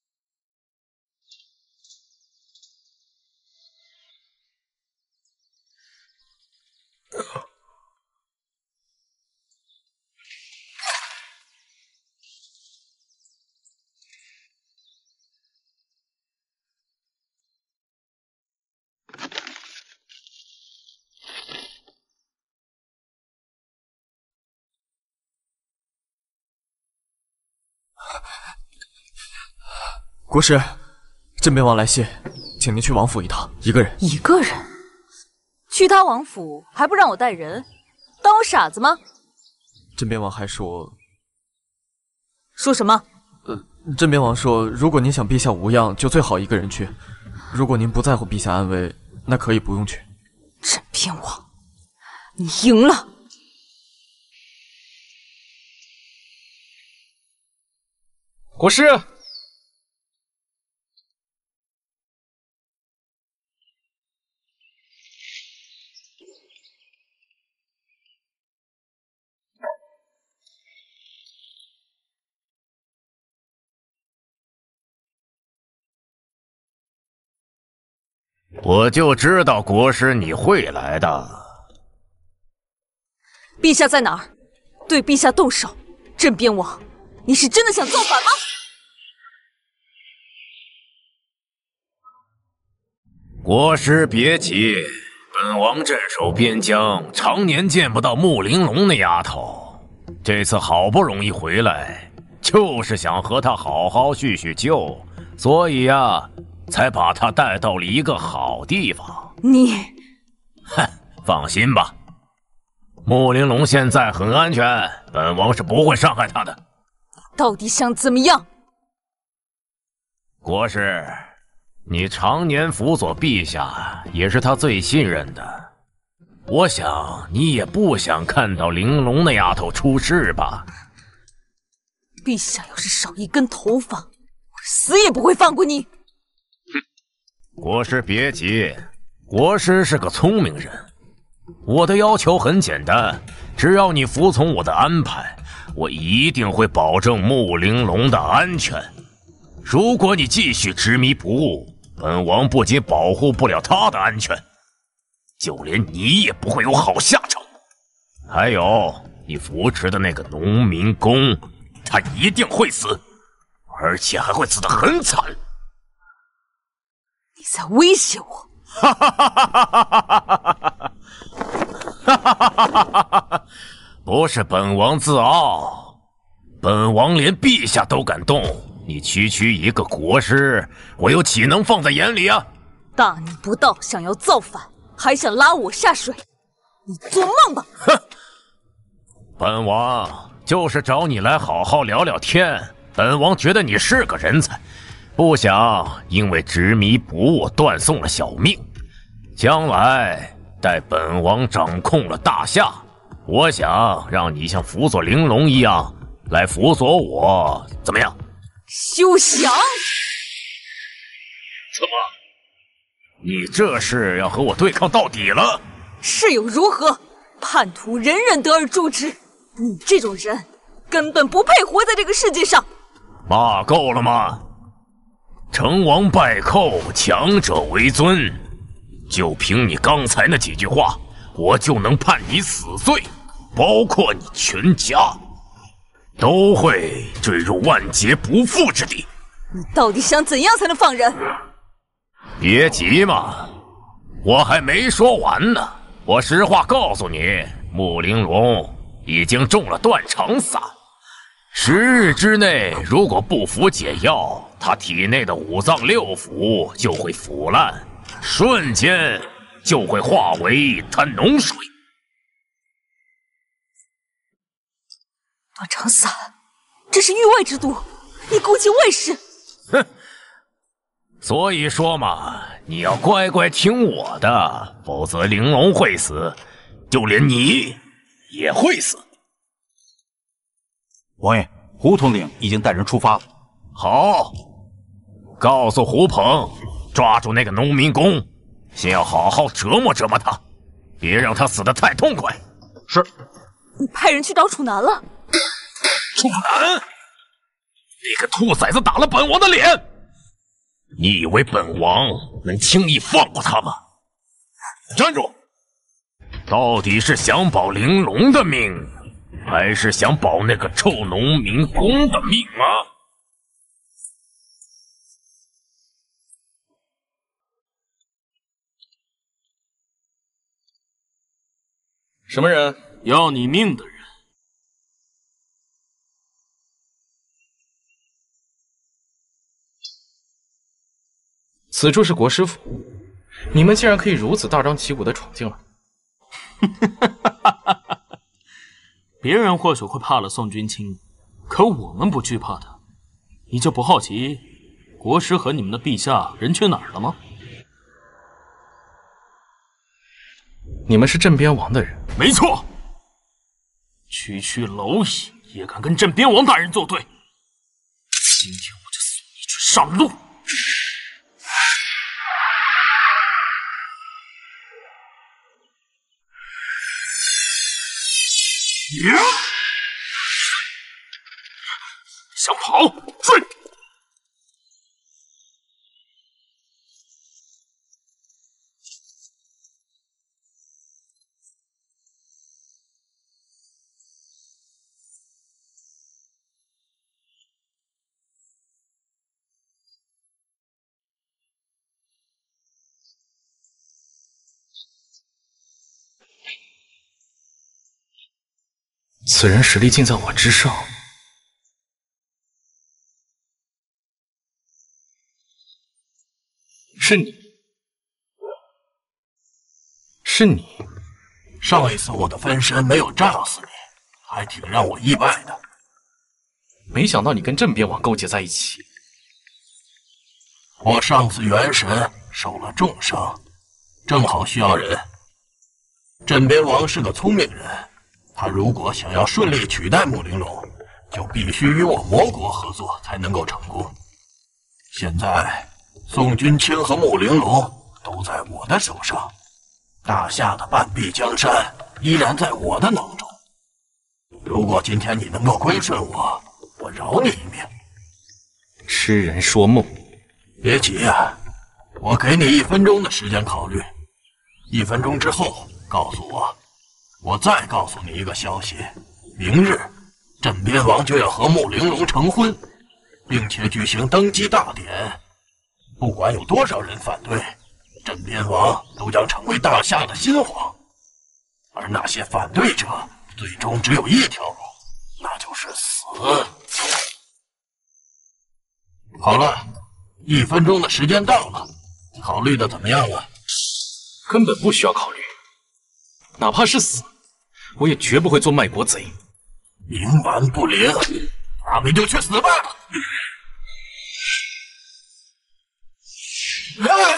国师，镇边王来信，请您去王府一趟，一个人。 一个人？去他王府还不让我带人？当我傻子吗？ 镇边王还说…… 说什么？ 呃，镇边王说，如果您想陛下无恙，就最好一个人去；如果您不在乎陛下安危，那可以不用去。 镇边王，你赢了。 国师。 我就知道国师你会来的。 陛下在哪儿？对陛下动手！镇边王， 你是真的想造反吗？ 国师别急，本王镇守边疆，常年见不到穆玲珑那丫头，这次好不容易回来，就是想和她好好叙叙旧，所以呀、啊，才把她带到了一个好地方。 你， 哼，放心吧，穆玲珑现在很安全，本王是不会伤害她的。 到底想怎么样？ 国师，你常年辅佐陛下，也是他最信任的。我想你也不想看到玲珑那丫头出事吧？ 陛下要是少一根头发，我死也不会放过你。 哼，国师别急，国师是个聪明人。我的要求很简单，只要你服从我的安排，我一定会保证穆玲珑的安全。如果你继续执迷不悟，本王不仅保护不了她的安全，就连你也不会有好下场。还有，你扶持的那个农民工，他一定会死，而且还会死得很惨。 你在威胁我？ 哈哈哈哈哈哈！哈哈哈哈哈！不是本王自傲，本王连陛下都敢动，你区区一个国师，我又岂能放在眼里啊？ 大逆不道，想要造反，还想拉我下水，你做梦吧！ 哼，本王就是找你来好好聊聊天。本王觉得你是个人才，不想因为执迷不悟断送了小命。将来待本王掌控了大夏，我想让你像辅佐玲珑一样来辅佐我，怎么样？ 休想！ 怎么？你这是要和我对抗到底了？ 是又如何？叛徒人人得而诛之，你这种人根本不配活在这个世界上。 骂够了吗？成王败寇，强者为尊。就凭你刚才那几句话，我就能判你死罪，包括你全家，都会坠入万劫不复之地。 你到底想怎样才能放人？ 别急嘛，我还没说完呢。我实话告诉你，穆玲珑已经中了断肠散，十日之内如果不服解药，他体内的五脏六腑就会腐烂，瞬间就会化为一滩脓水。 断肠散，这是狱外之毒，你勾结卫士。 哼，所以说嘛，你要乖乖听我的，否则玲珑会死，就连你也会死。 王爷，胡统领已经带人出发了。 好，告诉胡鹏，抓住那个农民工，先要好好折磨折磨他，别让他死得太痛快。 是。 你派人去找楚南了？ 楚南，那个兔崽子打了本王的脸，你以为本王能轻易放过他吗？站住！到底是想保玲珑的命，还是想保那个臭农民工的命啊？ 什么人？ 要你命的人。 此处是国师府，你们竟然可以如此大张旗鼓的闯进来。 别人或许会怕了宋君清，可我们不惧怕他。你就不好奇国师和你们的陛下人去哪儿了吗？ 你们是镇边王的人？ 没错，区区蝼蚁也敢跟镇边王大人作对，今天我就送你去上路。想跑，追！ 虽然实力尽在我之上，是你，是你。 上一次我的分身没有炸死你，还挺让我意外的。 没想到你跟镇边王勾结在一起。 我上次元神受了重伤，正好需要人。镇边王是个聪明人，他如果想要顺利取代木玲珑，就必须与我魔国合作才能够成功。现在宋君清和木玲珑都在我的手上，大夏的半壁江山依然在我的囊中。如果今天你能够归顺我，我饶你一命。 痴人说梦。 别急啊，我给你一分钟的时间考虑。一分钟之后告诉我，我再告诉你一个消息：明日镇边王就要和木玲珑成婚，并且举行登基大典。不管有多少人反对，镇边王都将成为大夏的新皇。而那些反对者最终只有一条路，那就是死。好了，一分钟的时间到了，考虑的怎么样了？ 根本不需要考虑，哪怕是死，我也绝不会做卖国贼。 冥顽不灵，那你就去死吧！啊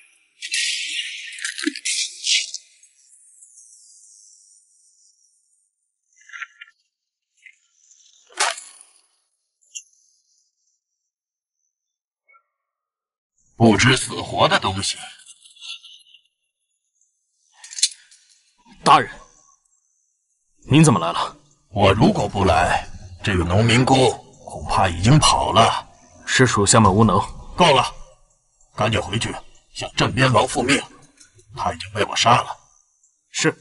不知死活的东西！ 大人，您怎么来了？ 我如果不来，这个农民工恐怕已经跑了。 是属下们无能。 够了，赶紧回去向镇边王复命，他已经被我杀了。 是。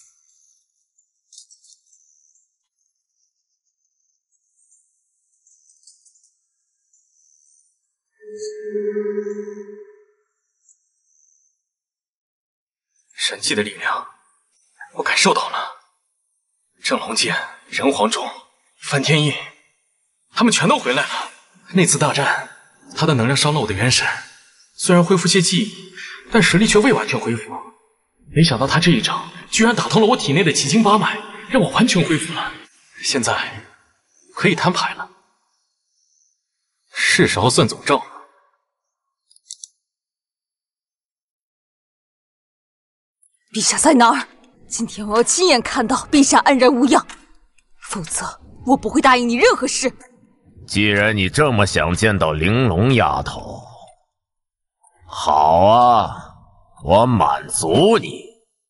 神器的力量，我感受到了。正龙剑、人皇钟、翻天印，他们全都回来了。那次大战，他的能量伤了我的元神，虽然恢复些记忆，但实力却未完全恢复。没想到他这一招居然打通了我体内的奇经八脉，让我完全恢复了。现在可以摊牌了，是时候算总账了。 陛下在哪儿？今天我要亲眼看到陛下安然无恙，否则我不会答应你任何事。 既然你这么想见到玲珑丫头，好啊，我满足你。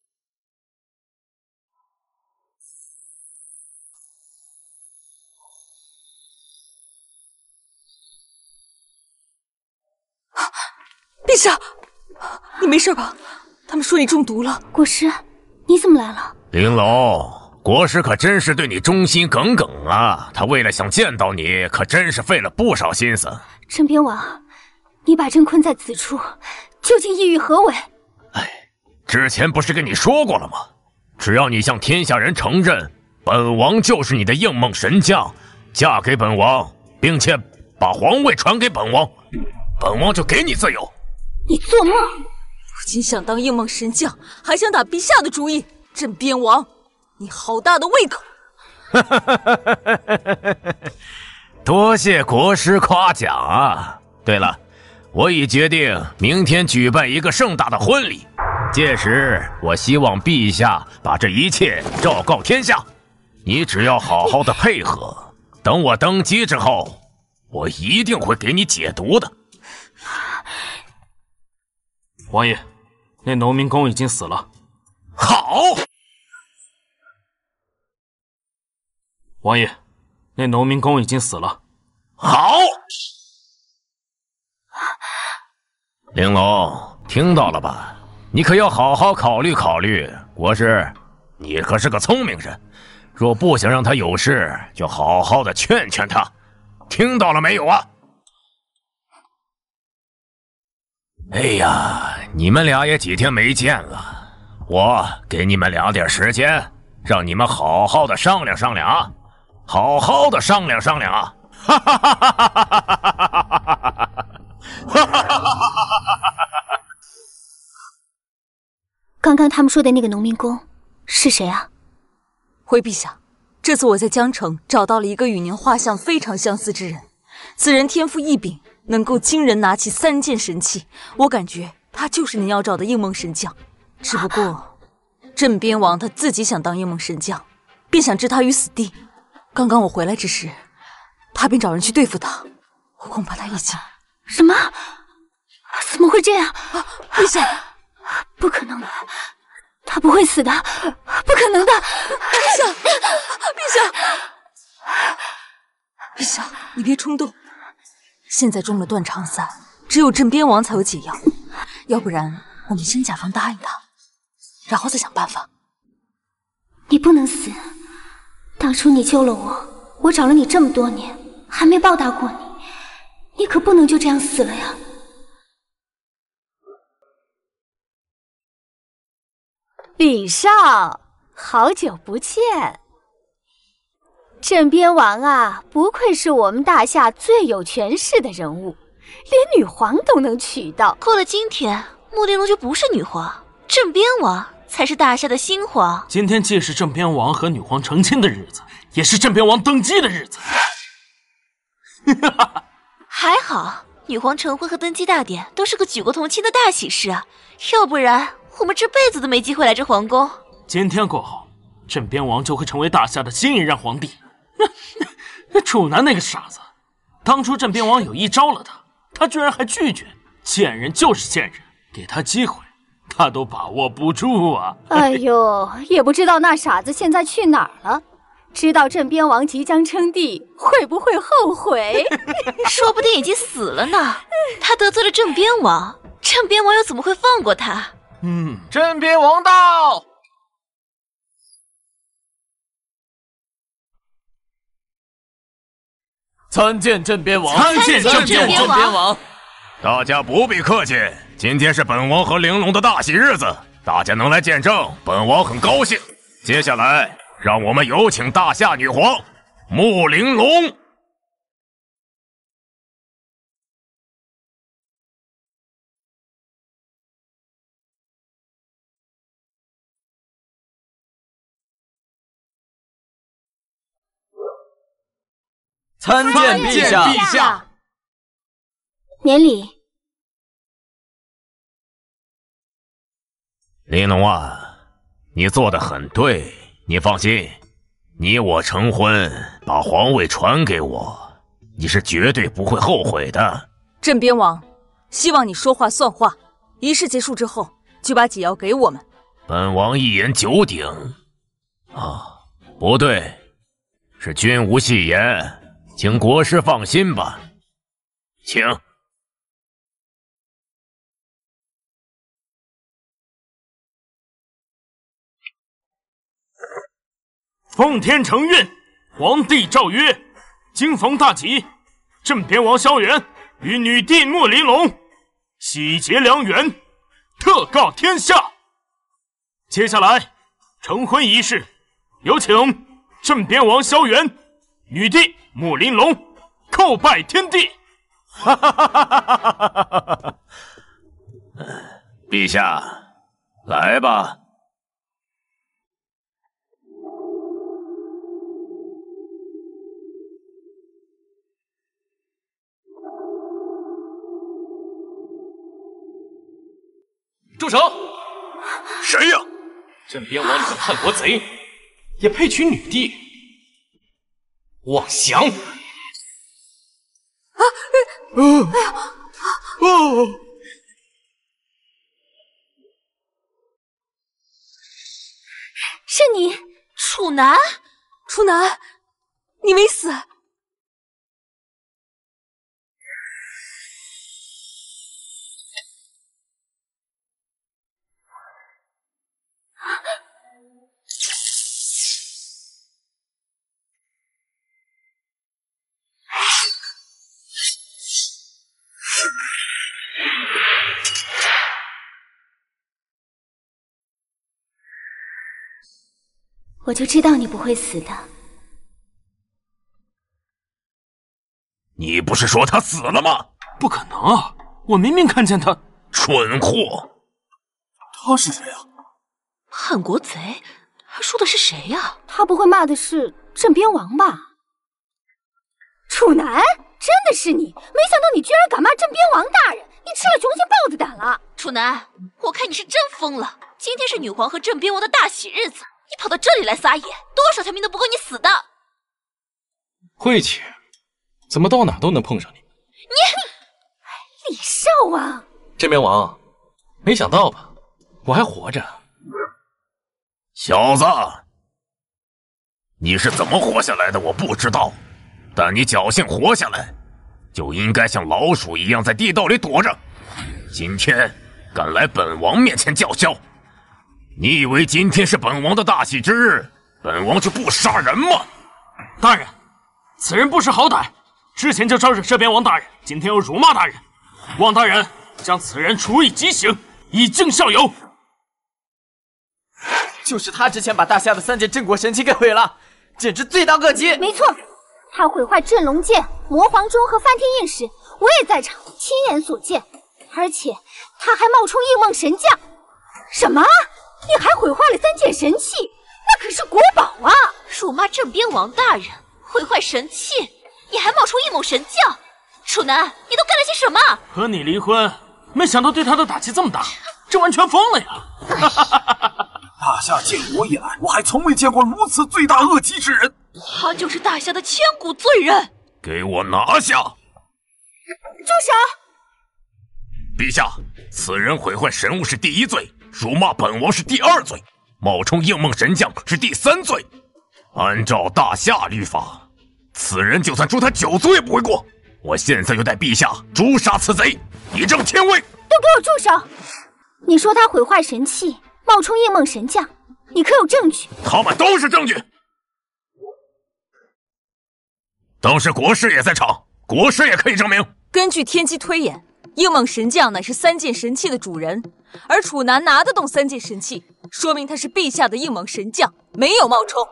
陛下，你没事吧？他们说你中毒了。 国师，你怎么来了？ 玲珑，国师可真是对你忠心耿耿啊！他为了想见到你，可真是费了不少心思。 镇边王，你把朕困在此处，究竟意欲何为？ 哎，之前不是跟你说过了吗？只要你向天下人承认本王就是你的应梦神将，嫁给本王，并且把皇位传给本王，本王就给你自由。 你做梦！ 不仅想当应梦神将，还想打陛下的主意，镇边王，你好大的胃口！ 多谢国师夸奖啊！对了，我已决定明天举办一个盛大的婚礼，届时我希望陛下把这一切昭告天下。你只要好好的配合，等我登基之后，我一定会给你解毒的。 王爷，那农民工已经死了。 好。 王爷，那农民工已经死了。 好。玲珑，听到了吧？你可要好好考虑考虑。国师，你可是个聪明人，若不想让他有事，就好好的劝劝他。听到了没有啊？哎呀，你们俩也几天没见了，我给你们俩点时间， 让你们好好的商量商量啊，好好的商量商量啊！哈哈哈哈哈哈哈哈哈哈！ 刚刚他们说的那个农民工是谁啊？ 回陛下，这次我在江城找到了一个与您画像非常相似之人，此人天赋异禀，能够惊人拿起三件神器，我感觉他就是您要找的应梦神将。只不过，镇边王他自己想当应梦神将，便想置他于死地。刚刚我回来之时，他便找人去对付他，我恐怕他已经…… 什么？怎么会这样？ 啊，陛下， 不可能的，他不会死的，不可能的！ 陛下，陛下，陛下，你别冲动。现在中了断肠散，只有镇边王才有解药，要不然我们先假装答应他，然后再想办法。 你不能死，当初你救了我，我找了你这么多年，还没报答过你，你可不能就这样死了呀！ 李少，好久不见。镇边王啊，不愧是我们大夏最有权势的人物，连女皇都能娶到。 过了今天，穆玲珑就不是女皇，镇边王才是大夏的新皇。 今天既是镇边王和女皇成亲的日子，也是镇边王登基的日子。 还好，女皇成婚和登基大典都是个举国同庆的大喜事啊，要不然我们这辈子都没机会来这皇宫。 今天过后，镇边王就会成为大夏的新一任皇帝。那楚南那个傻子，当初镇边王有意招了他，他居然还拒绝。贱人就是贱人，给他机会，他都把握不住啊！ 哎呦，也不知道那傻子现在去哪儿了。知道镇边王即将称帝，会不会后悔？ 说不定已经死了呢。他得罪了镇边王，镇边王又怎么会放过他？ 嗯，镇边王到！参见镇边王！ 参见镇边镇边王！ 大家不必客气，今天是本王和玲珑的大喜日子，大家能来见证，本王很高兴。接下来，让我们有请大夏女皇穆玲珑。 参见陛下！ 陛下，免礼。 玲珑啊，你做得很对，你放心，你我成婚，把皇位传给我，你是绝对不会后悔的。 镇边王，希望你说话算话，仪式结束之后就把解药给我们。 本王一言九鼎。啊，不对，是君无戏言。请国师放心吧，请。 奉天承运，皇帝诏曰：今逢大吉，镇边王萧元与女帝穆玲珑喜结良缘，特告天下。接下来，成婚仪式有请镇边王萧元、女帝穆玲珑叩拜天地。 哈哈哈哈哈哈！陛下，来吧。 住手！ 谁呀？ 镇边王里的叛国贼，也配娶女帝？妄想！ 啊！哎呀！ 哦！ 是你， 楚南！ 楚南，你没死。 我就知道你不会死的。 你不是说他死了吗？ 不可能啊！我明明看见他。 蠢货！ 他是谁啊？ 汉国贼？他说的是谁呀、啊？ 他不会骂的是镇边王吧？楚南，真的是你！没想到你居然敢骂镇边王大人，你吃了雄心豹子胆了！ 楚南，我看你是真疯了！今天是女皇和镇边王的大喜日子，你跑到这里来撒野，多少条命都不够你死的！ 慧姐，怎么到哪都能碰上你？ 你，李少啊！ 镇边王，没想到吧？我还活着。 小子，你是怎么活下来的？我不知道，但你侥幸活下来，就应该像老鼠一样在地道里躲着。今天敢来本王面前叫嚣，你以为今天是本王的大喜之日，本王就不杀人吗？ 大人，此人不识好歹，之前就招惹镇边王大人，今天又辱骂大人，望大人将此人处以极刑，以儆效尤。 就是他之前把大夏的三件镇国神器给毁了，简直罪大恶极。 没错，他毁坏镇龙剑、魔皇钟和翻天印时，我也在场，亲眼所见。而且他还冒充应梦神将。什么？你还毁坏了三件神器？那可是国宝啊！ 辱骂镇边王大人，毁坏神器，你还冒充应梦神将？楚南，你都干了些什么？ 和你离婚，没想到对他的打击这么大，这完全疯了呀！ 大夏建国以来，我还从未见过如此罪大恶极之人。 他就是大夏的千古罪人。 给我拿下！ 住手！ 陛下，此人毁坏神物是第一罪，辱骂本王是第二罪，冒充应梦神将是第三罪。按照大夏律法，此人就算诛他九族也不为过。我现在就带陛下诛杀此贼，以正天威。 都给我住手！你说他毁坏神器，冒充应梦神将，你可有证据？ 他们都是证据。当时国师也在场，国师也可以证明。 根据天机推演，应梦神将乃是三件神器的主人，而楚南拿得动三件神器，说明他是陛下的应梦神将，没有冒充。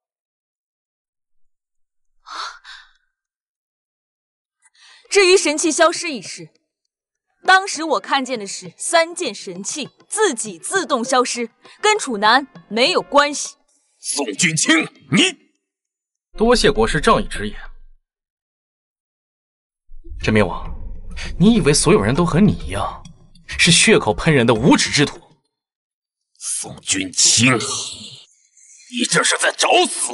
至于神器消失一事，当时我看见的是三件神器自己自动消失，跟楚南没有关系。 宋君清，你多谢国师仗义直言。镇边王，你以为所有人都和你一样，是血口喷人的无耻之徒？ 宋君清，你这是在找死！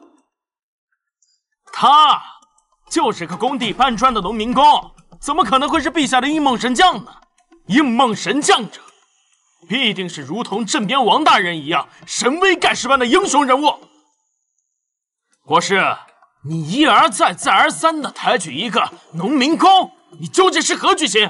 他就是个工地搬砖的农民工，怎么可能会是陛下的应梦神将呢？应梦神将者，必定是如同镇边王大人一样神威盖世般的英雄人物。国师，你一而再再而三的抬举一个农民工，你究竟是何居心？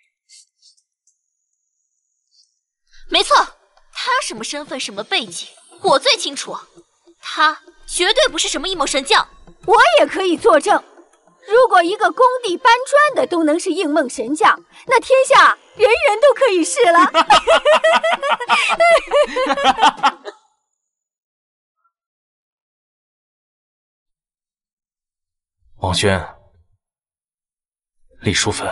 没错，他什么身份什么背景我最清楚，他绝对不是什么应梦神将。 我也可以作证，如果一个工地搬砖的都能是应梦神将，那天下人人都可以是了。 王轩，李淑芬，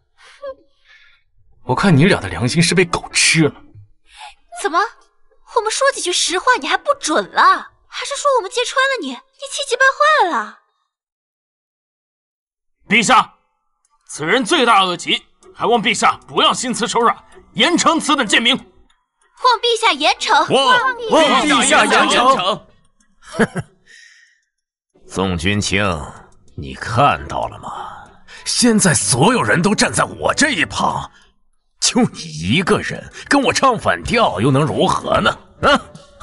我看你俩的良心是被狗吃了。 怎么，我们说几句实话你还不准了？还是说我们揭穿了你，你气急败坏了？ 陛下，此人罪大恶极，还望陛下不要心慈手软，严惩此等贱民。 望陛下严惩！ 望陛下严惩！ 宋君清，你看到了吗？现在所有人都站在我这一旁，就你一个人跟我唱反调，又能如何呢？啊！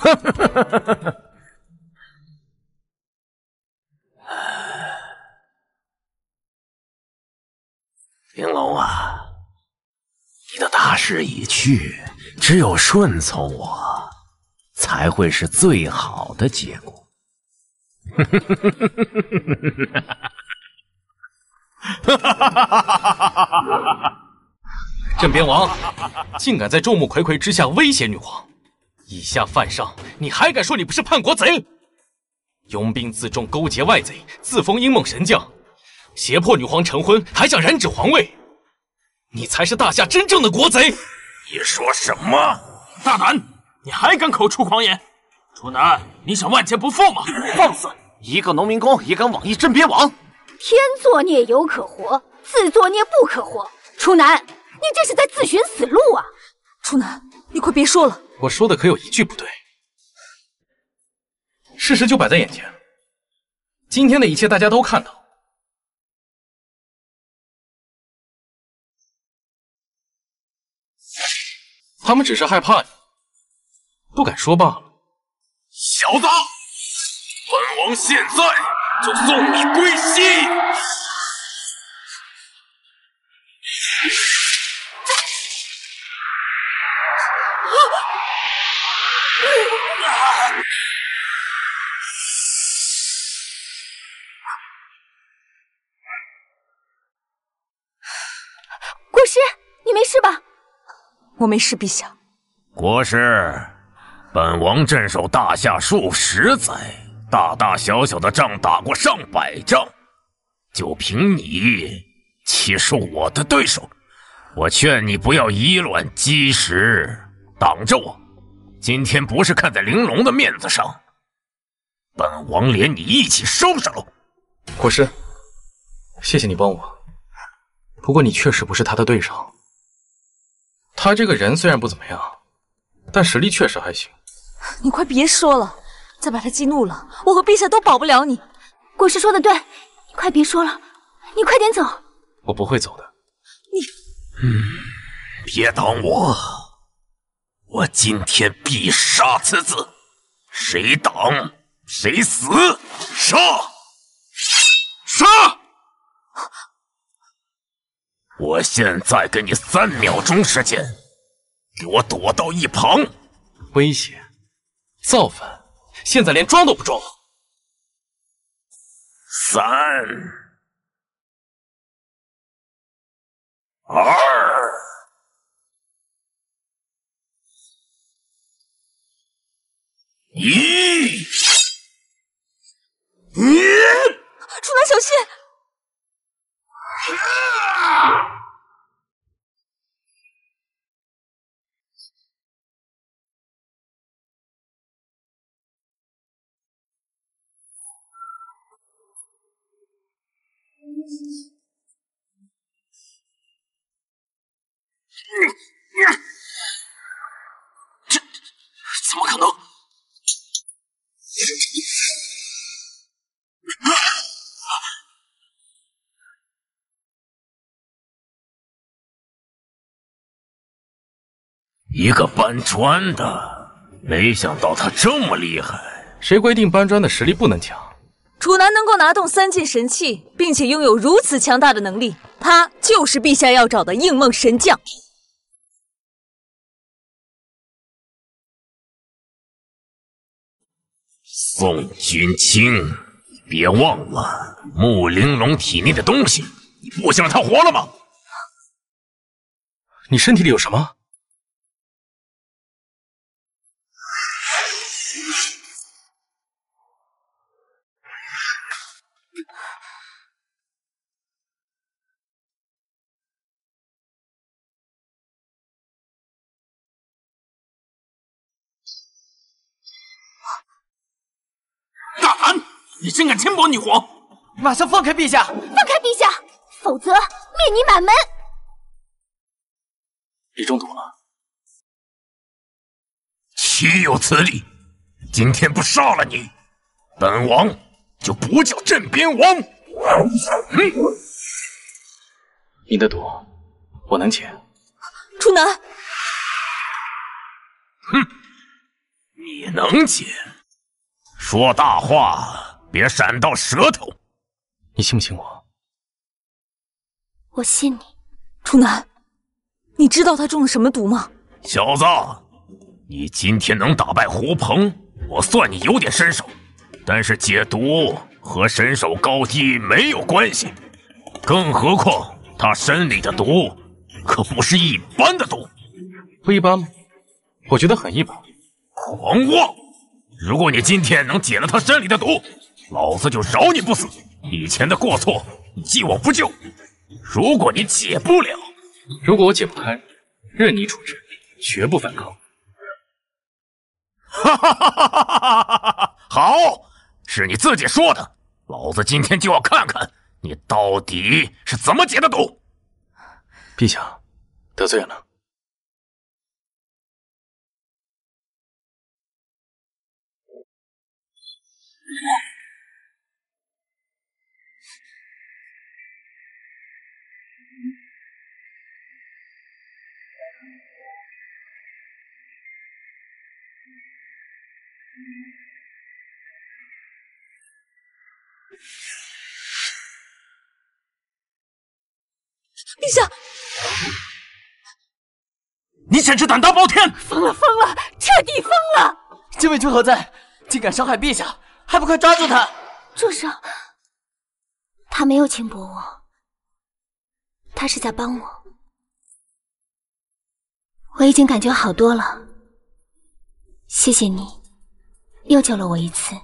玲珑啊，你的大势已去，只有顺从我，才会是最好的结果。 镇边王竟敢在众目睽睽之下威胁女皇，以下犯上， 你还敢说你不是叛国贼？拥兵自重，勾结外贼，自封鹰梦神将，胁迫女皇成婚，还想染指皇位，你才是大夏真正的国贼！ 你说什么？ 大胆！你还敢口出狂言？楚南，你想万劫不复吗？放肆！ 一个农民工也敢妄议镇边王？ 天作孽犹可活，自作孽不可活。楚南，你这是在自寻死路啊！ 楚南，你快别说了。 我说的可有一句不对？事实就摆在眼前，今天的一切大家都看到。他们只是害怕你，不敢说罢了。 小子，本王现在就送你归西！ 国师，你没事吧？ 我没事，陛下。 国师，本王镇守大夏数十载，大大小小的仗打过上百仗，就凭你岂是我的对手？我劝你不要以卵击石，挡着我。今天不是看在玲珑的面子上，本王连你一起收拾喽。 国师，谢谢你帮我，不过你确实不是他的对手。他这个人虽然不怎么样，但实力确实还行。 你快别说了，再把他激怒了，我和陛下都保不了你。 国师说的对，你快别说了，你快点走。 我不会走的。 你， 嗯，别挡我，我今天必杀此子，谁挡谁死，杀！杀！我现在给你三秒钟时间，给我躲到一旁。 威胁、造反，现在连装都不装了。 三、二、一，你！ 楚南，小心！ 这怎么可能？一个搬砖的，没想到他这么厉害。 谁规定搬砖的实力不能强？ 楚南能够拿动三件神器，并且拥有如此强大的能力，他就是陛下要找的应梦神将。 宋君清，别忘了穆玲珑体内的东西，你不想让他活了吗？ 你身体里有什么？ 大胆！你真敢轻薄女皇！ 马上放开陛下！ 放开陛下，否则灭你满门！ 你中毒了？ 岂有此理！今天不杀了你，本王就不叫镇边王。嗯， 你的毒我能解。 楚南， 哼，你能解？说大话，别闪到舌头。 你信不信我？ 我信你。 楚南，你知道他中了什么毒吗？ 小子，你今天能打败胡鹏，我算你有点身手。但是解毒和身手高低没有关系，更何况他身里的毒可不是一般的毒。 不一般吗？我觉得很一般。 狂妄！ 如果你今天能解了他身里的毒，老子就饶你不死。以前的过错，你既往不咎。如果你解不了， 如果我解不开，任你处置，绝不反抗。 哈哈哈哈哈哈！好，是你自己说的，老子今天就要看看你到底是怎么解的毒。 陛下，得罪了。 陛下， 你简直胆大包天！ 疯了，疯了，彻底疯了！ 这位君何在？竟敢伤害陛下，还不快抓住他！ 住手！他没有轻薄我，他是在帮我。我已经感觉好多了，谢谢你，又救了我一次。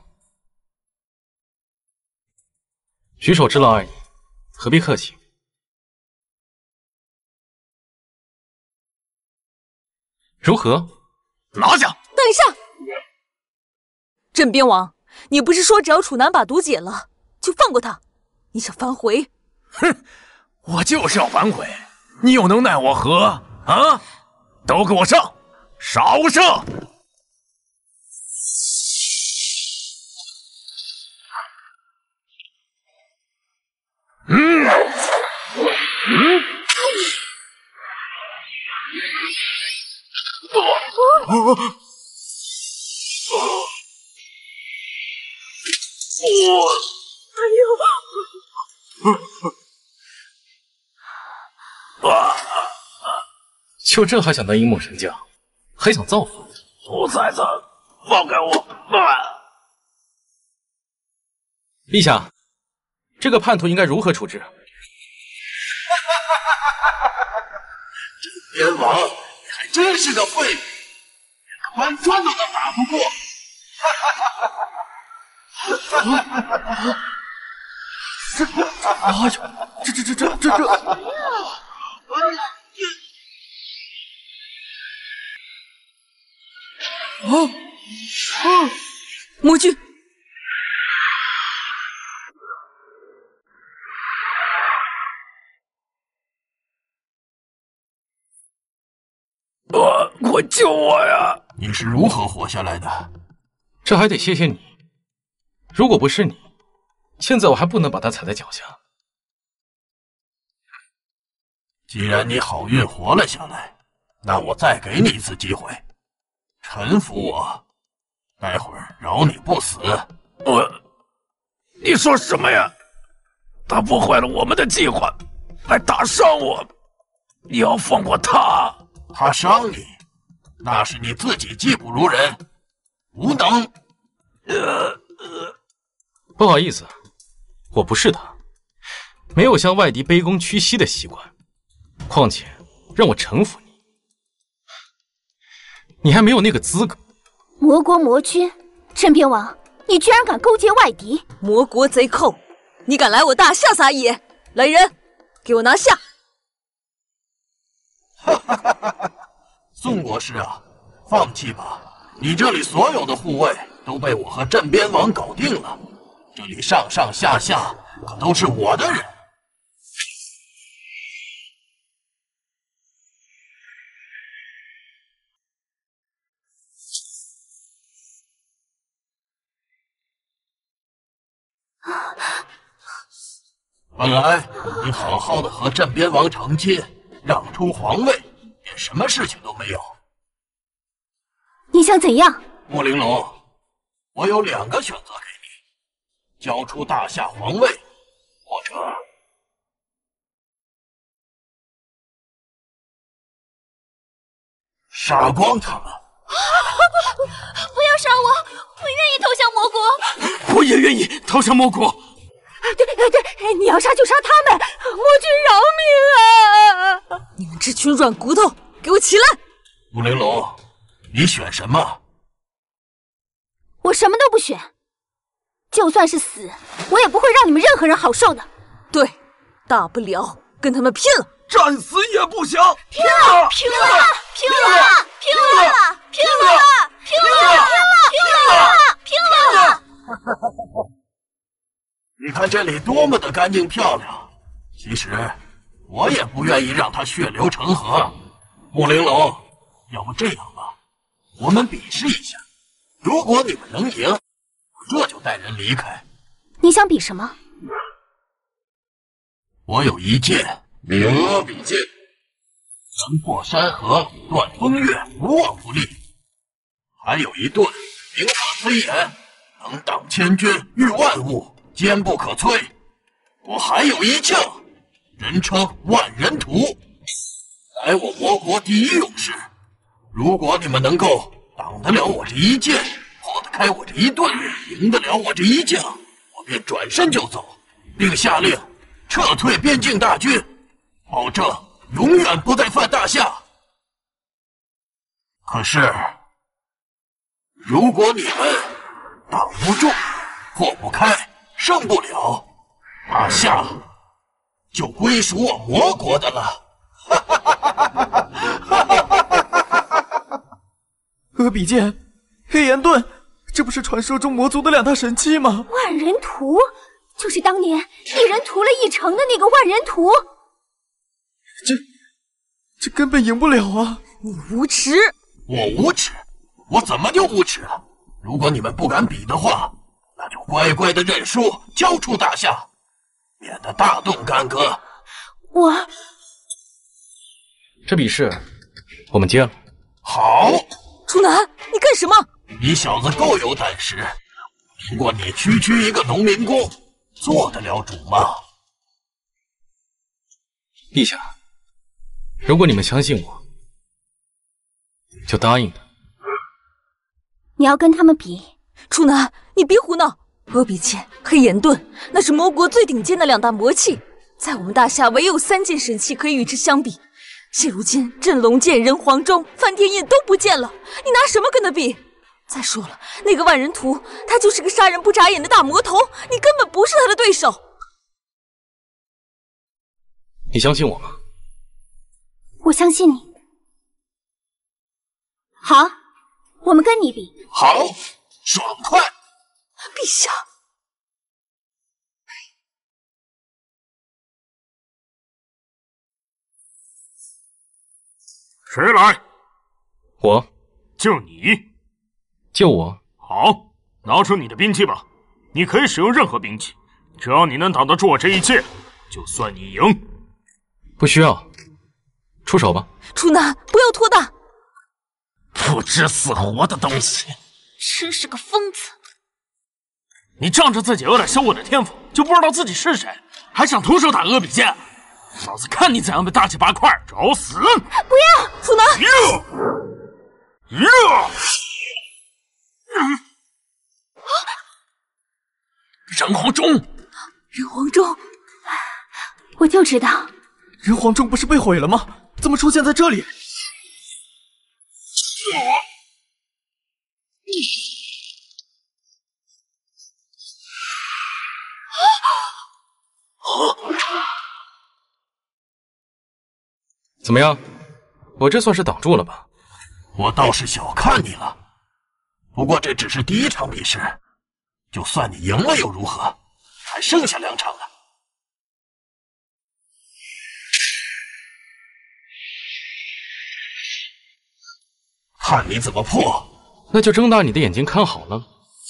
举手之劳而已，何必客气？如何？ 拿下！ 等一下，镇边王，你不是说只要楚南把毒解了，就放过他？你想反悔？ 哼，我就是要反悔，你又能奈我何？啊！都给我上！杀无赦！嗯嗯。哦哦我， 哎呦！啊！就这还想当鹰梦神将，还想造反？ 兔崽子，放开我！啊！ 陛下，这个叛徒应该如何处置？ 镇边王，你还真是个废物，连个搬砖头都打不过。 这，哎呦，这这这这这这！ 哦，哦，魔君， 我快救我呀！ 你是如何活下来的？ 这还得谢谢你。如果不是你，现在我还不能把他踩在脚下。 既然你好运活了下来，那我再给你一次机会，臣服我，待会儿饶你不死。 我，你说什么呀？他破坏了我们的计划，还打伤我，你要放过他？ 他伤你，那是你自己技不如人，无能。 呃呃，不好意思，我不是他，没有向外敌卑躬屈膝的习惯。况且，让我臣服你，你还没有那个资格。 魔国魔君，镇边王，你居然敢勾结外敌！ 魔国贼寇，你敢来我大夏撒野？来人，给我拿下！ 哈哈哈哈哈！宋国师啊，放弃吧，你这里所有的护卫都被我和镇边王搞定了，这里上上下下可都是我的人。本来你好好的和镇边王成亲，让出皇位，便什么事情都没有。 你想怎样？ 穆玲珑，我有两个选择给你：交出大夏皇位，或者杀光他们。 不要杀我！我愿意投降魔国。 我也愿意投降魔国。 对对，你要杀就杀他们！魔君饶命啊！ 你们这群软骨头，给我起来！ 穆玲珑，你选什么？ 我什么都不选，就算是死，我也不会让你们任何人好受的。 对，大不了跟他们拼了， 战死也不想！ 拼了！拼了！拼了！拼了！拼了！拼了！拼了！拼了！ 你看这里多么的干净漂亮。其实我也不愿意让他血流成河。木玲珑，要不这样吧，我们比试一下，如果你们能赢，这就带人离开。 你想比什么？ 我有一剑，名阿比剑，能破山河，断风月，无往不利。还有一盾，名法飞檐，能挡千军，御万物，坚不可摧。我还有一将，人称万人屠，乃我魔国第一勇士。如果你们能够挡得了我这一剑，破得开我这一盾，赢得了我这一将，我便转身就走，并下令撤退边境大军，保证永远不再犯大夏。可是，如果你们挡不住，破不开，胜不了，大夏就归属我魔国的了。 阿比剑、黑岩盾，这不是传说中魔族的两大神器吗？ 万人屠就是当年一人屠了一城的那个万人屠。 这这根本赢不了啊！ 你无耻！ 我无耻？我怎么就无耻了？如果你们不敢比的话，那就乖乖的认输，交出大夏，免得大动干戈。 我这比试我们接了。 好。 楚南，你干什么？ 你小子够有胆识，不过你区区一个农民工，做得了主吗？ 陛下，如果你们相信我，就答应他。 你要跟他们比？ 楚南，你别胡闹！阿比剑、黑岩盾，那是魔国最顶尖的两大魔器，在我们大夏唯有三件神器可以与之相比。现如今镇龙剑、人皇钟、翻天印都不见了，你拿什么跟他比？再说了，那个万人屠，他就是个杀人不眨眼的大魔头，你根本不是他的对手。 你相信我吗？ 我相信你。好，我们跟你比。 好，爽快！ 陛下。 谁来？ 我。 就你？ 就我。 好，拿出你的兵器吧。你可以使用任何兵器，只要你能挡得住我这一剑，就算你赢。 不需要，出手吧。 楚南，不要拖大。 不知死活的东西， 真是个疯子！ 你仗着自己有点修我的天赋，就不知道自己是谁，还想徒手打阿比剑？老子看你怎样被大卸八块！找死！不要，楚南！ 呀呀！人皇钟， 人皇钟， 我就知道， 人皇钟不是被毁了吗？怎么出现在这里？ 怎么样？我这算是挡住了吧？ 我倒是小看你了。不过这只是第一场比试，就算你赢了又如何？还剩下两场呢。看你怎么破！ 那就睁大你的眼睛看好了。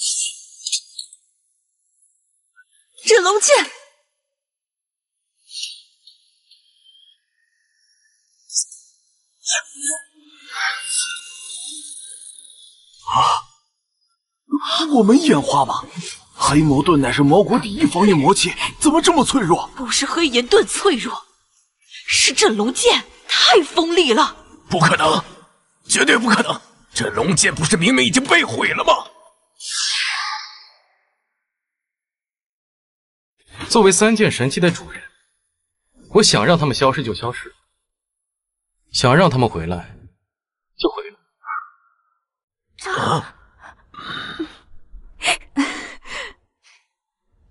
镇龙剑。 啊！我们眼花吗？黑魔盾乃是魔国第一防御魔器，怎么这么脆弱？ 不是黑岩盾脆弱，是镇龙剑太锋利了。 不可能，绝对不可能！镇龙剑不是明明已经被毁了吗？ 作为三件神器的主人，我想让他们消失就消失，想让他们回来就回来。 啊！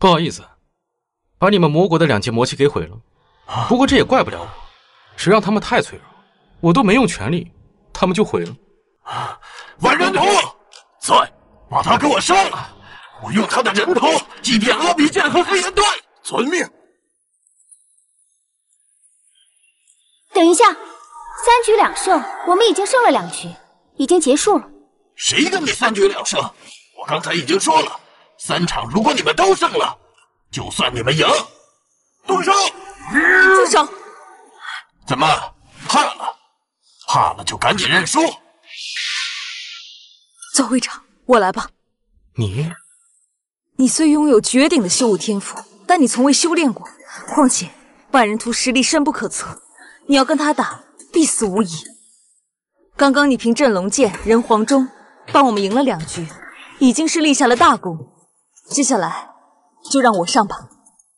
不好意思，把你们魔国的两件魔器给毁了。不过这也怪不了我，只让他们太脆弱，我都没用全力，他们就毁了。 万人头，在，把他给我杀了！我用他的人头祭奠阿比剑和飞檐断，遵命。 等一下，三局两胜，我们已经胜了两局，已经结束了。 谁跟你三局两胜？我刚才已经说了，三场如果你们都胜了，就算你们赢。动手！ 住手！ 怎么怕了？怕了就赶紧认输。 邹会长，我来吧。 你， 你虽拥有绝顶的修武天赋，但你从未修炼过。况且万人图实力深不可测，你要跟他打，必死无疑。刚刚你凭镇龙剑、人皇钟帮我们赢了两局，已经是立下了大功。接下来就让我上吧。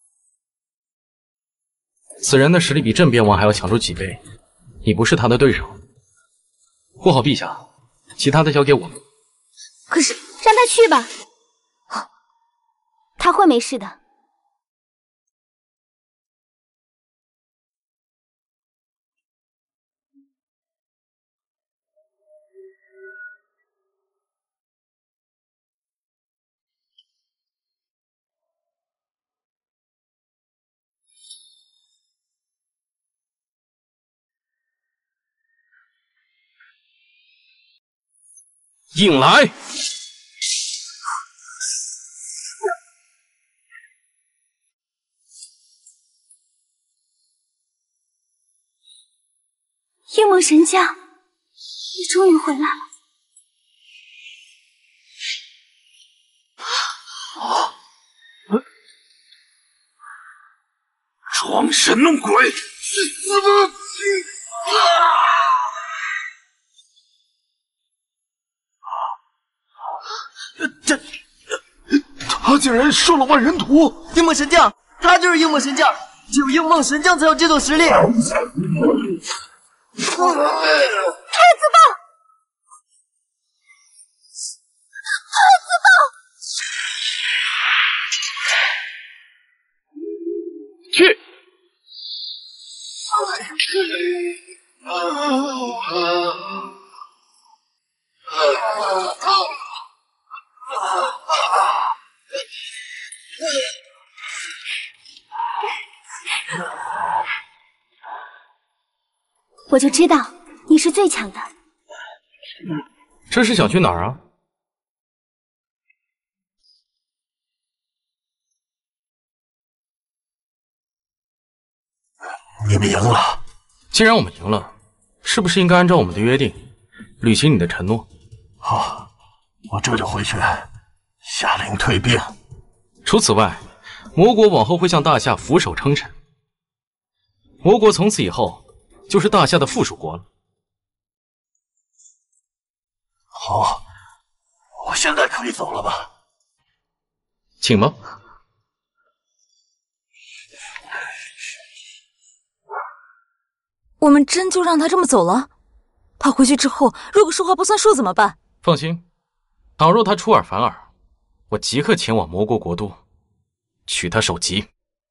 此人的实力比镇边王还要强出几倍，你不是他的对手。护好陛下，其他的交给我们。 可是让他去吧，他会没事的。 硬来！ 鹰梦神将，你终于回来了。 啊！装神弄鬼，去死吧！ 这，他竟然收了万人图！ 鹰梦神将，他就是鹰梦神将，只有鹰梦神将才有这种实力。太子棒！太子棒！ 去！ 我就知道你是最强的。 这是想去哪儿啊？ 你们赢了。 既然我们赢了，是不是应该按照我们的约定，履行你的承诺？ 好，我这就回去下令退兵。 除此外，魔国往后会向大夏俯首称臣。魔国从此以后就是大夏的附属国了。 好，我现在可以走了吧？ 请吧。 我们真就让他这么走了？他回去之后，如果说话不算数怎么办？ 放心，倘若他出尔反尔，我即刻前往魔国国都，取他首级。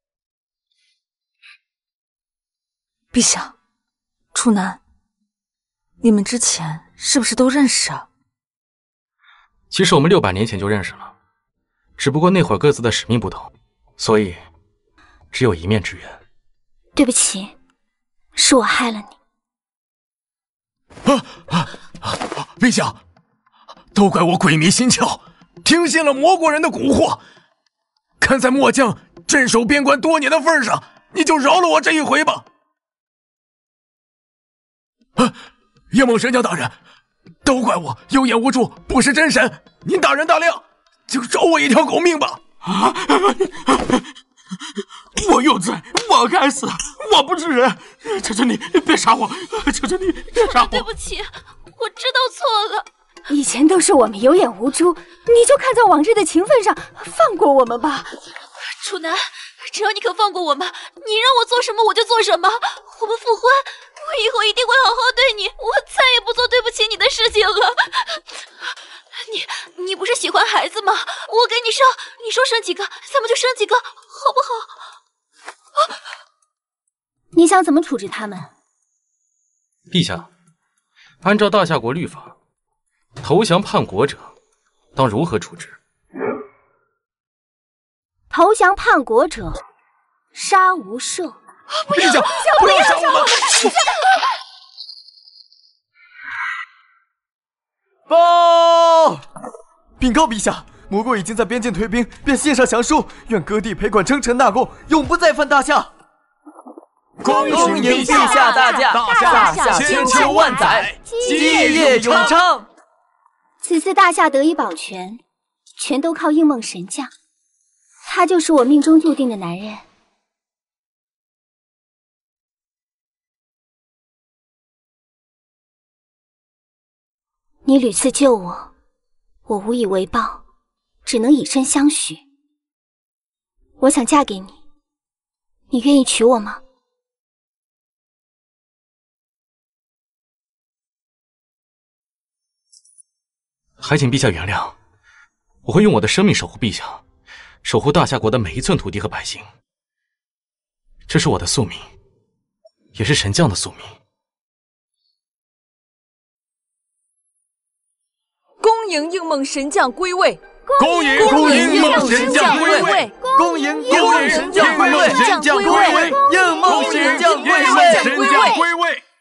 陛下，楚南，你们之前是不是都认识啊？ 其实我们六百年前就认识了，只不过那会儿各自的使命不同，所以只有一面之缘。 对不起，是我害了你。 啊啊啊！陛下，都怪我鬼迷心窍，听信了魔国人的蛊惑。看在末将镇守边关多年的份上，你就饶了我这一回吧。啊！鹰梦神将大人，都怪我有眼无珠，不识真神，您大人大量，就饶我一条狗命吧！啊！我有罪，我该死，我不是人，求求你别杀我，求求你别杀我！ 对不起，我知道错了。 以前都是我们有眼无珠，你就看在往日的情分上放过我们吧。 楚南，只要你肯放过我们，你让我做什么我就做什么。我们复婚，我以后一定会好好对你，我再也不做对不起你的事情了。你你不是喜欢孩子吗？我给你生，你说生几个，咱们就生生几个，好不好？啊！ 你想怎么处置他们？ 陛下，按照大夏国律法，投降叛国者当如何处置？ 投降叛国者，杀无赦。 陛下，不要杀我们！ 报！禀告陛下，魔国已经在边境退兵，便献上降书，愿割地赔款，称臣纳贡，永不再犯大夏。 恭迎陛下大驾，大夏千秋万载，基业永昌。 此次大夏得以保全，全都靠应梦神将，他就是我命中注定的男人。你屡次救我，我无以为报，只能以身相许。我想嫁给你，你愿意娶我吗？ 还请陛下原谅，我会用我的生命守护陛下，守护大夏国的每一寸土地和百姓。这是我的宿命，也是神将的宿命。 恭迎应梦神将归位！ 恭迎恭迎应梦神将归位！ 恭迎应梦神将归位！ 应梦神将归位！ 应梦神将归位！ 应梦神将归位！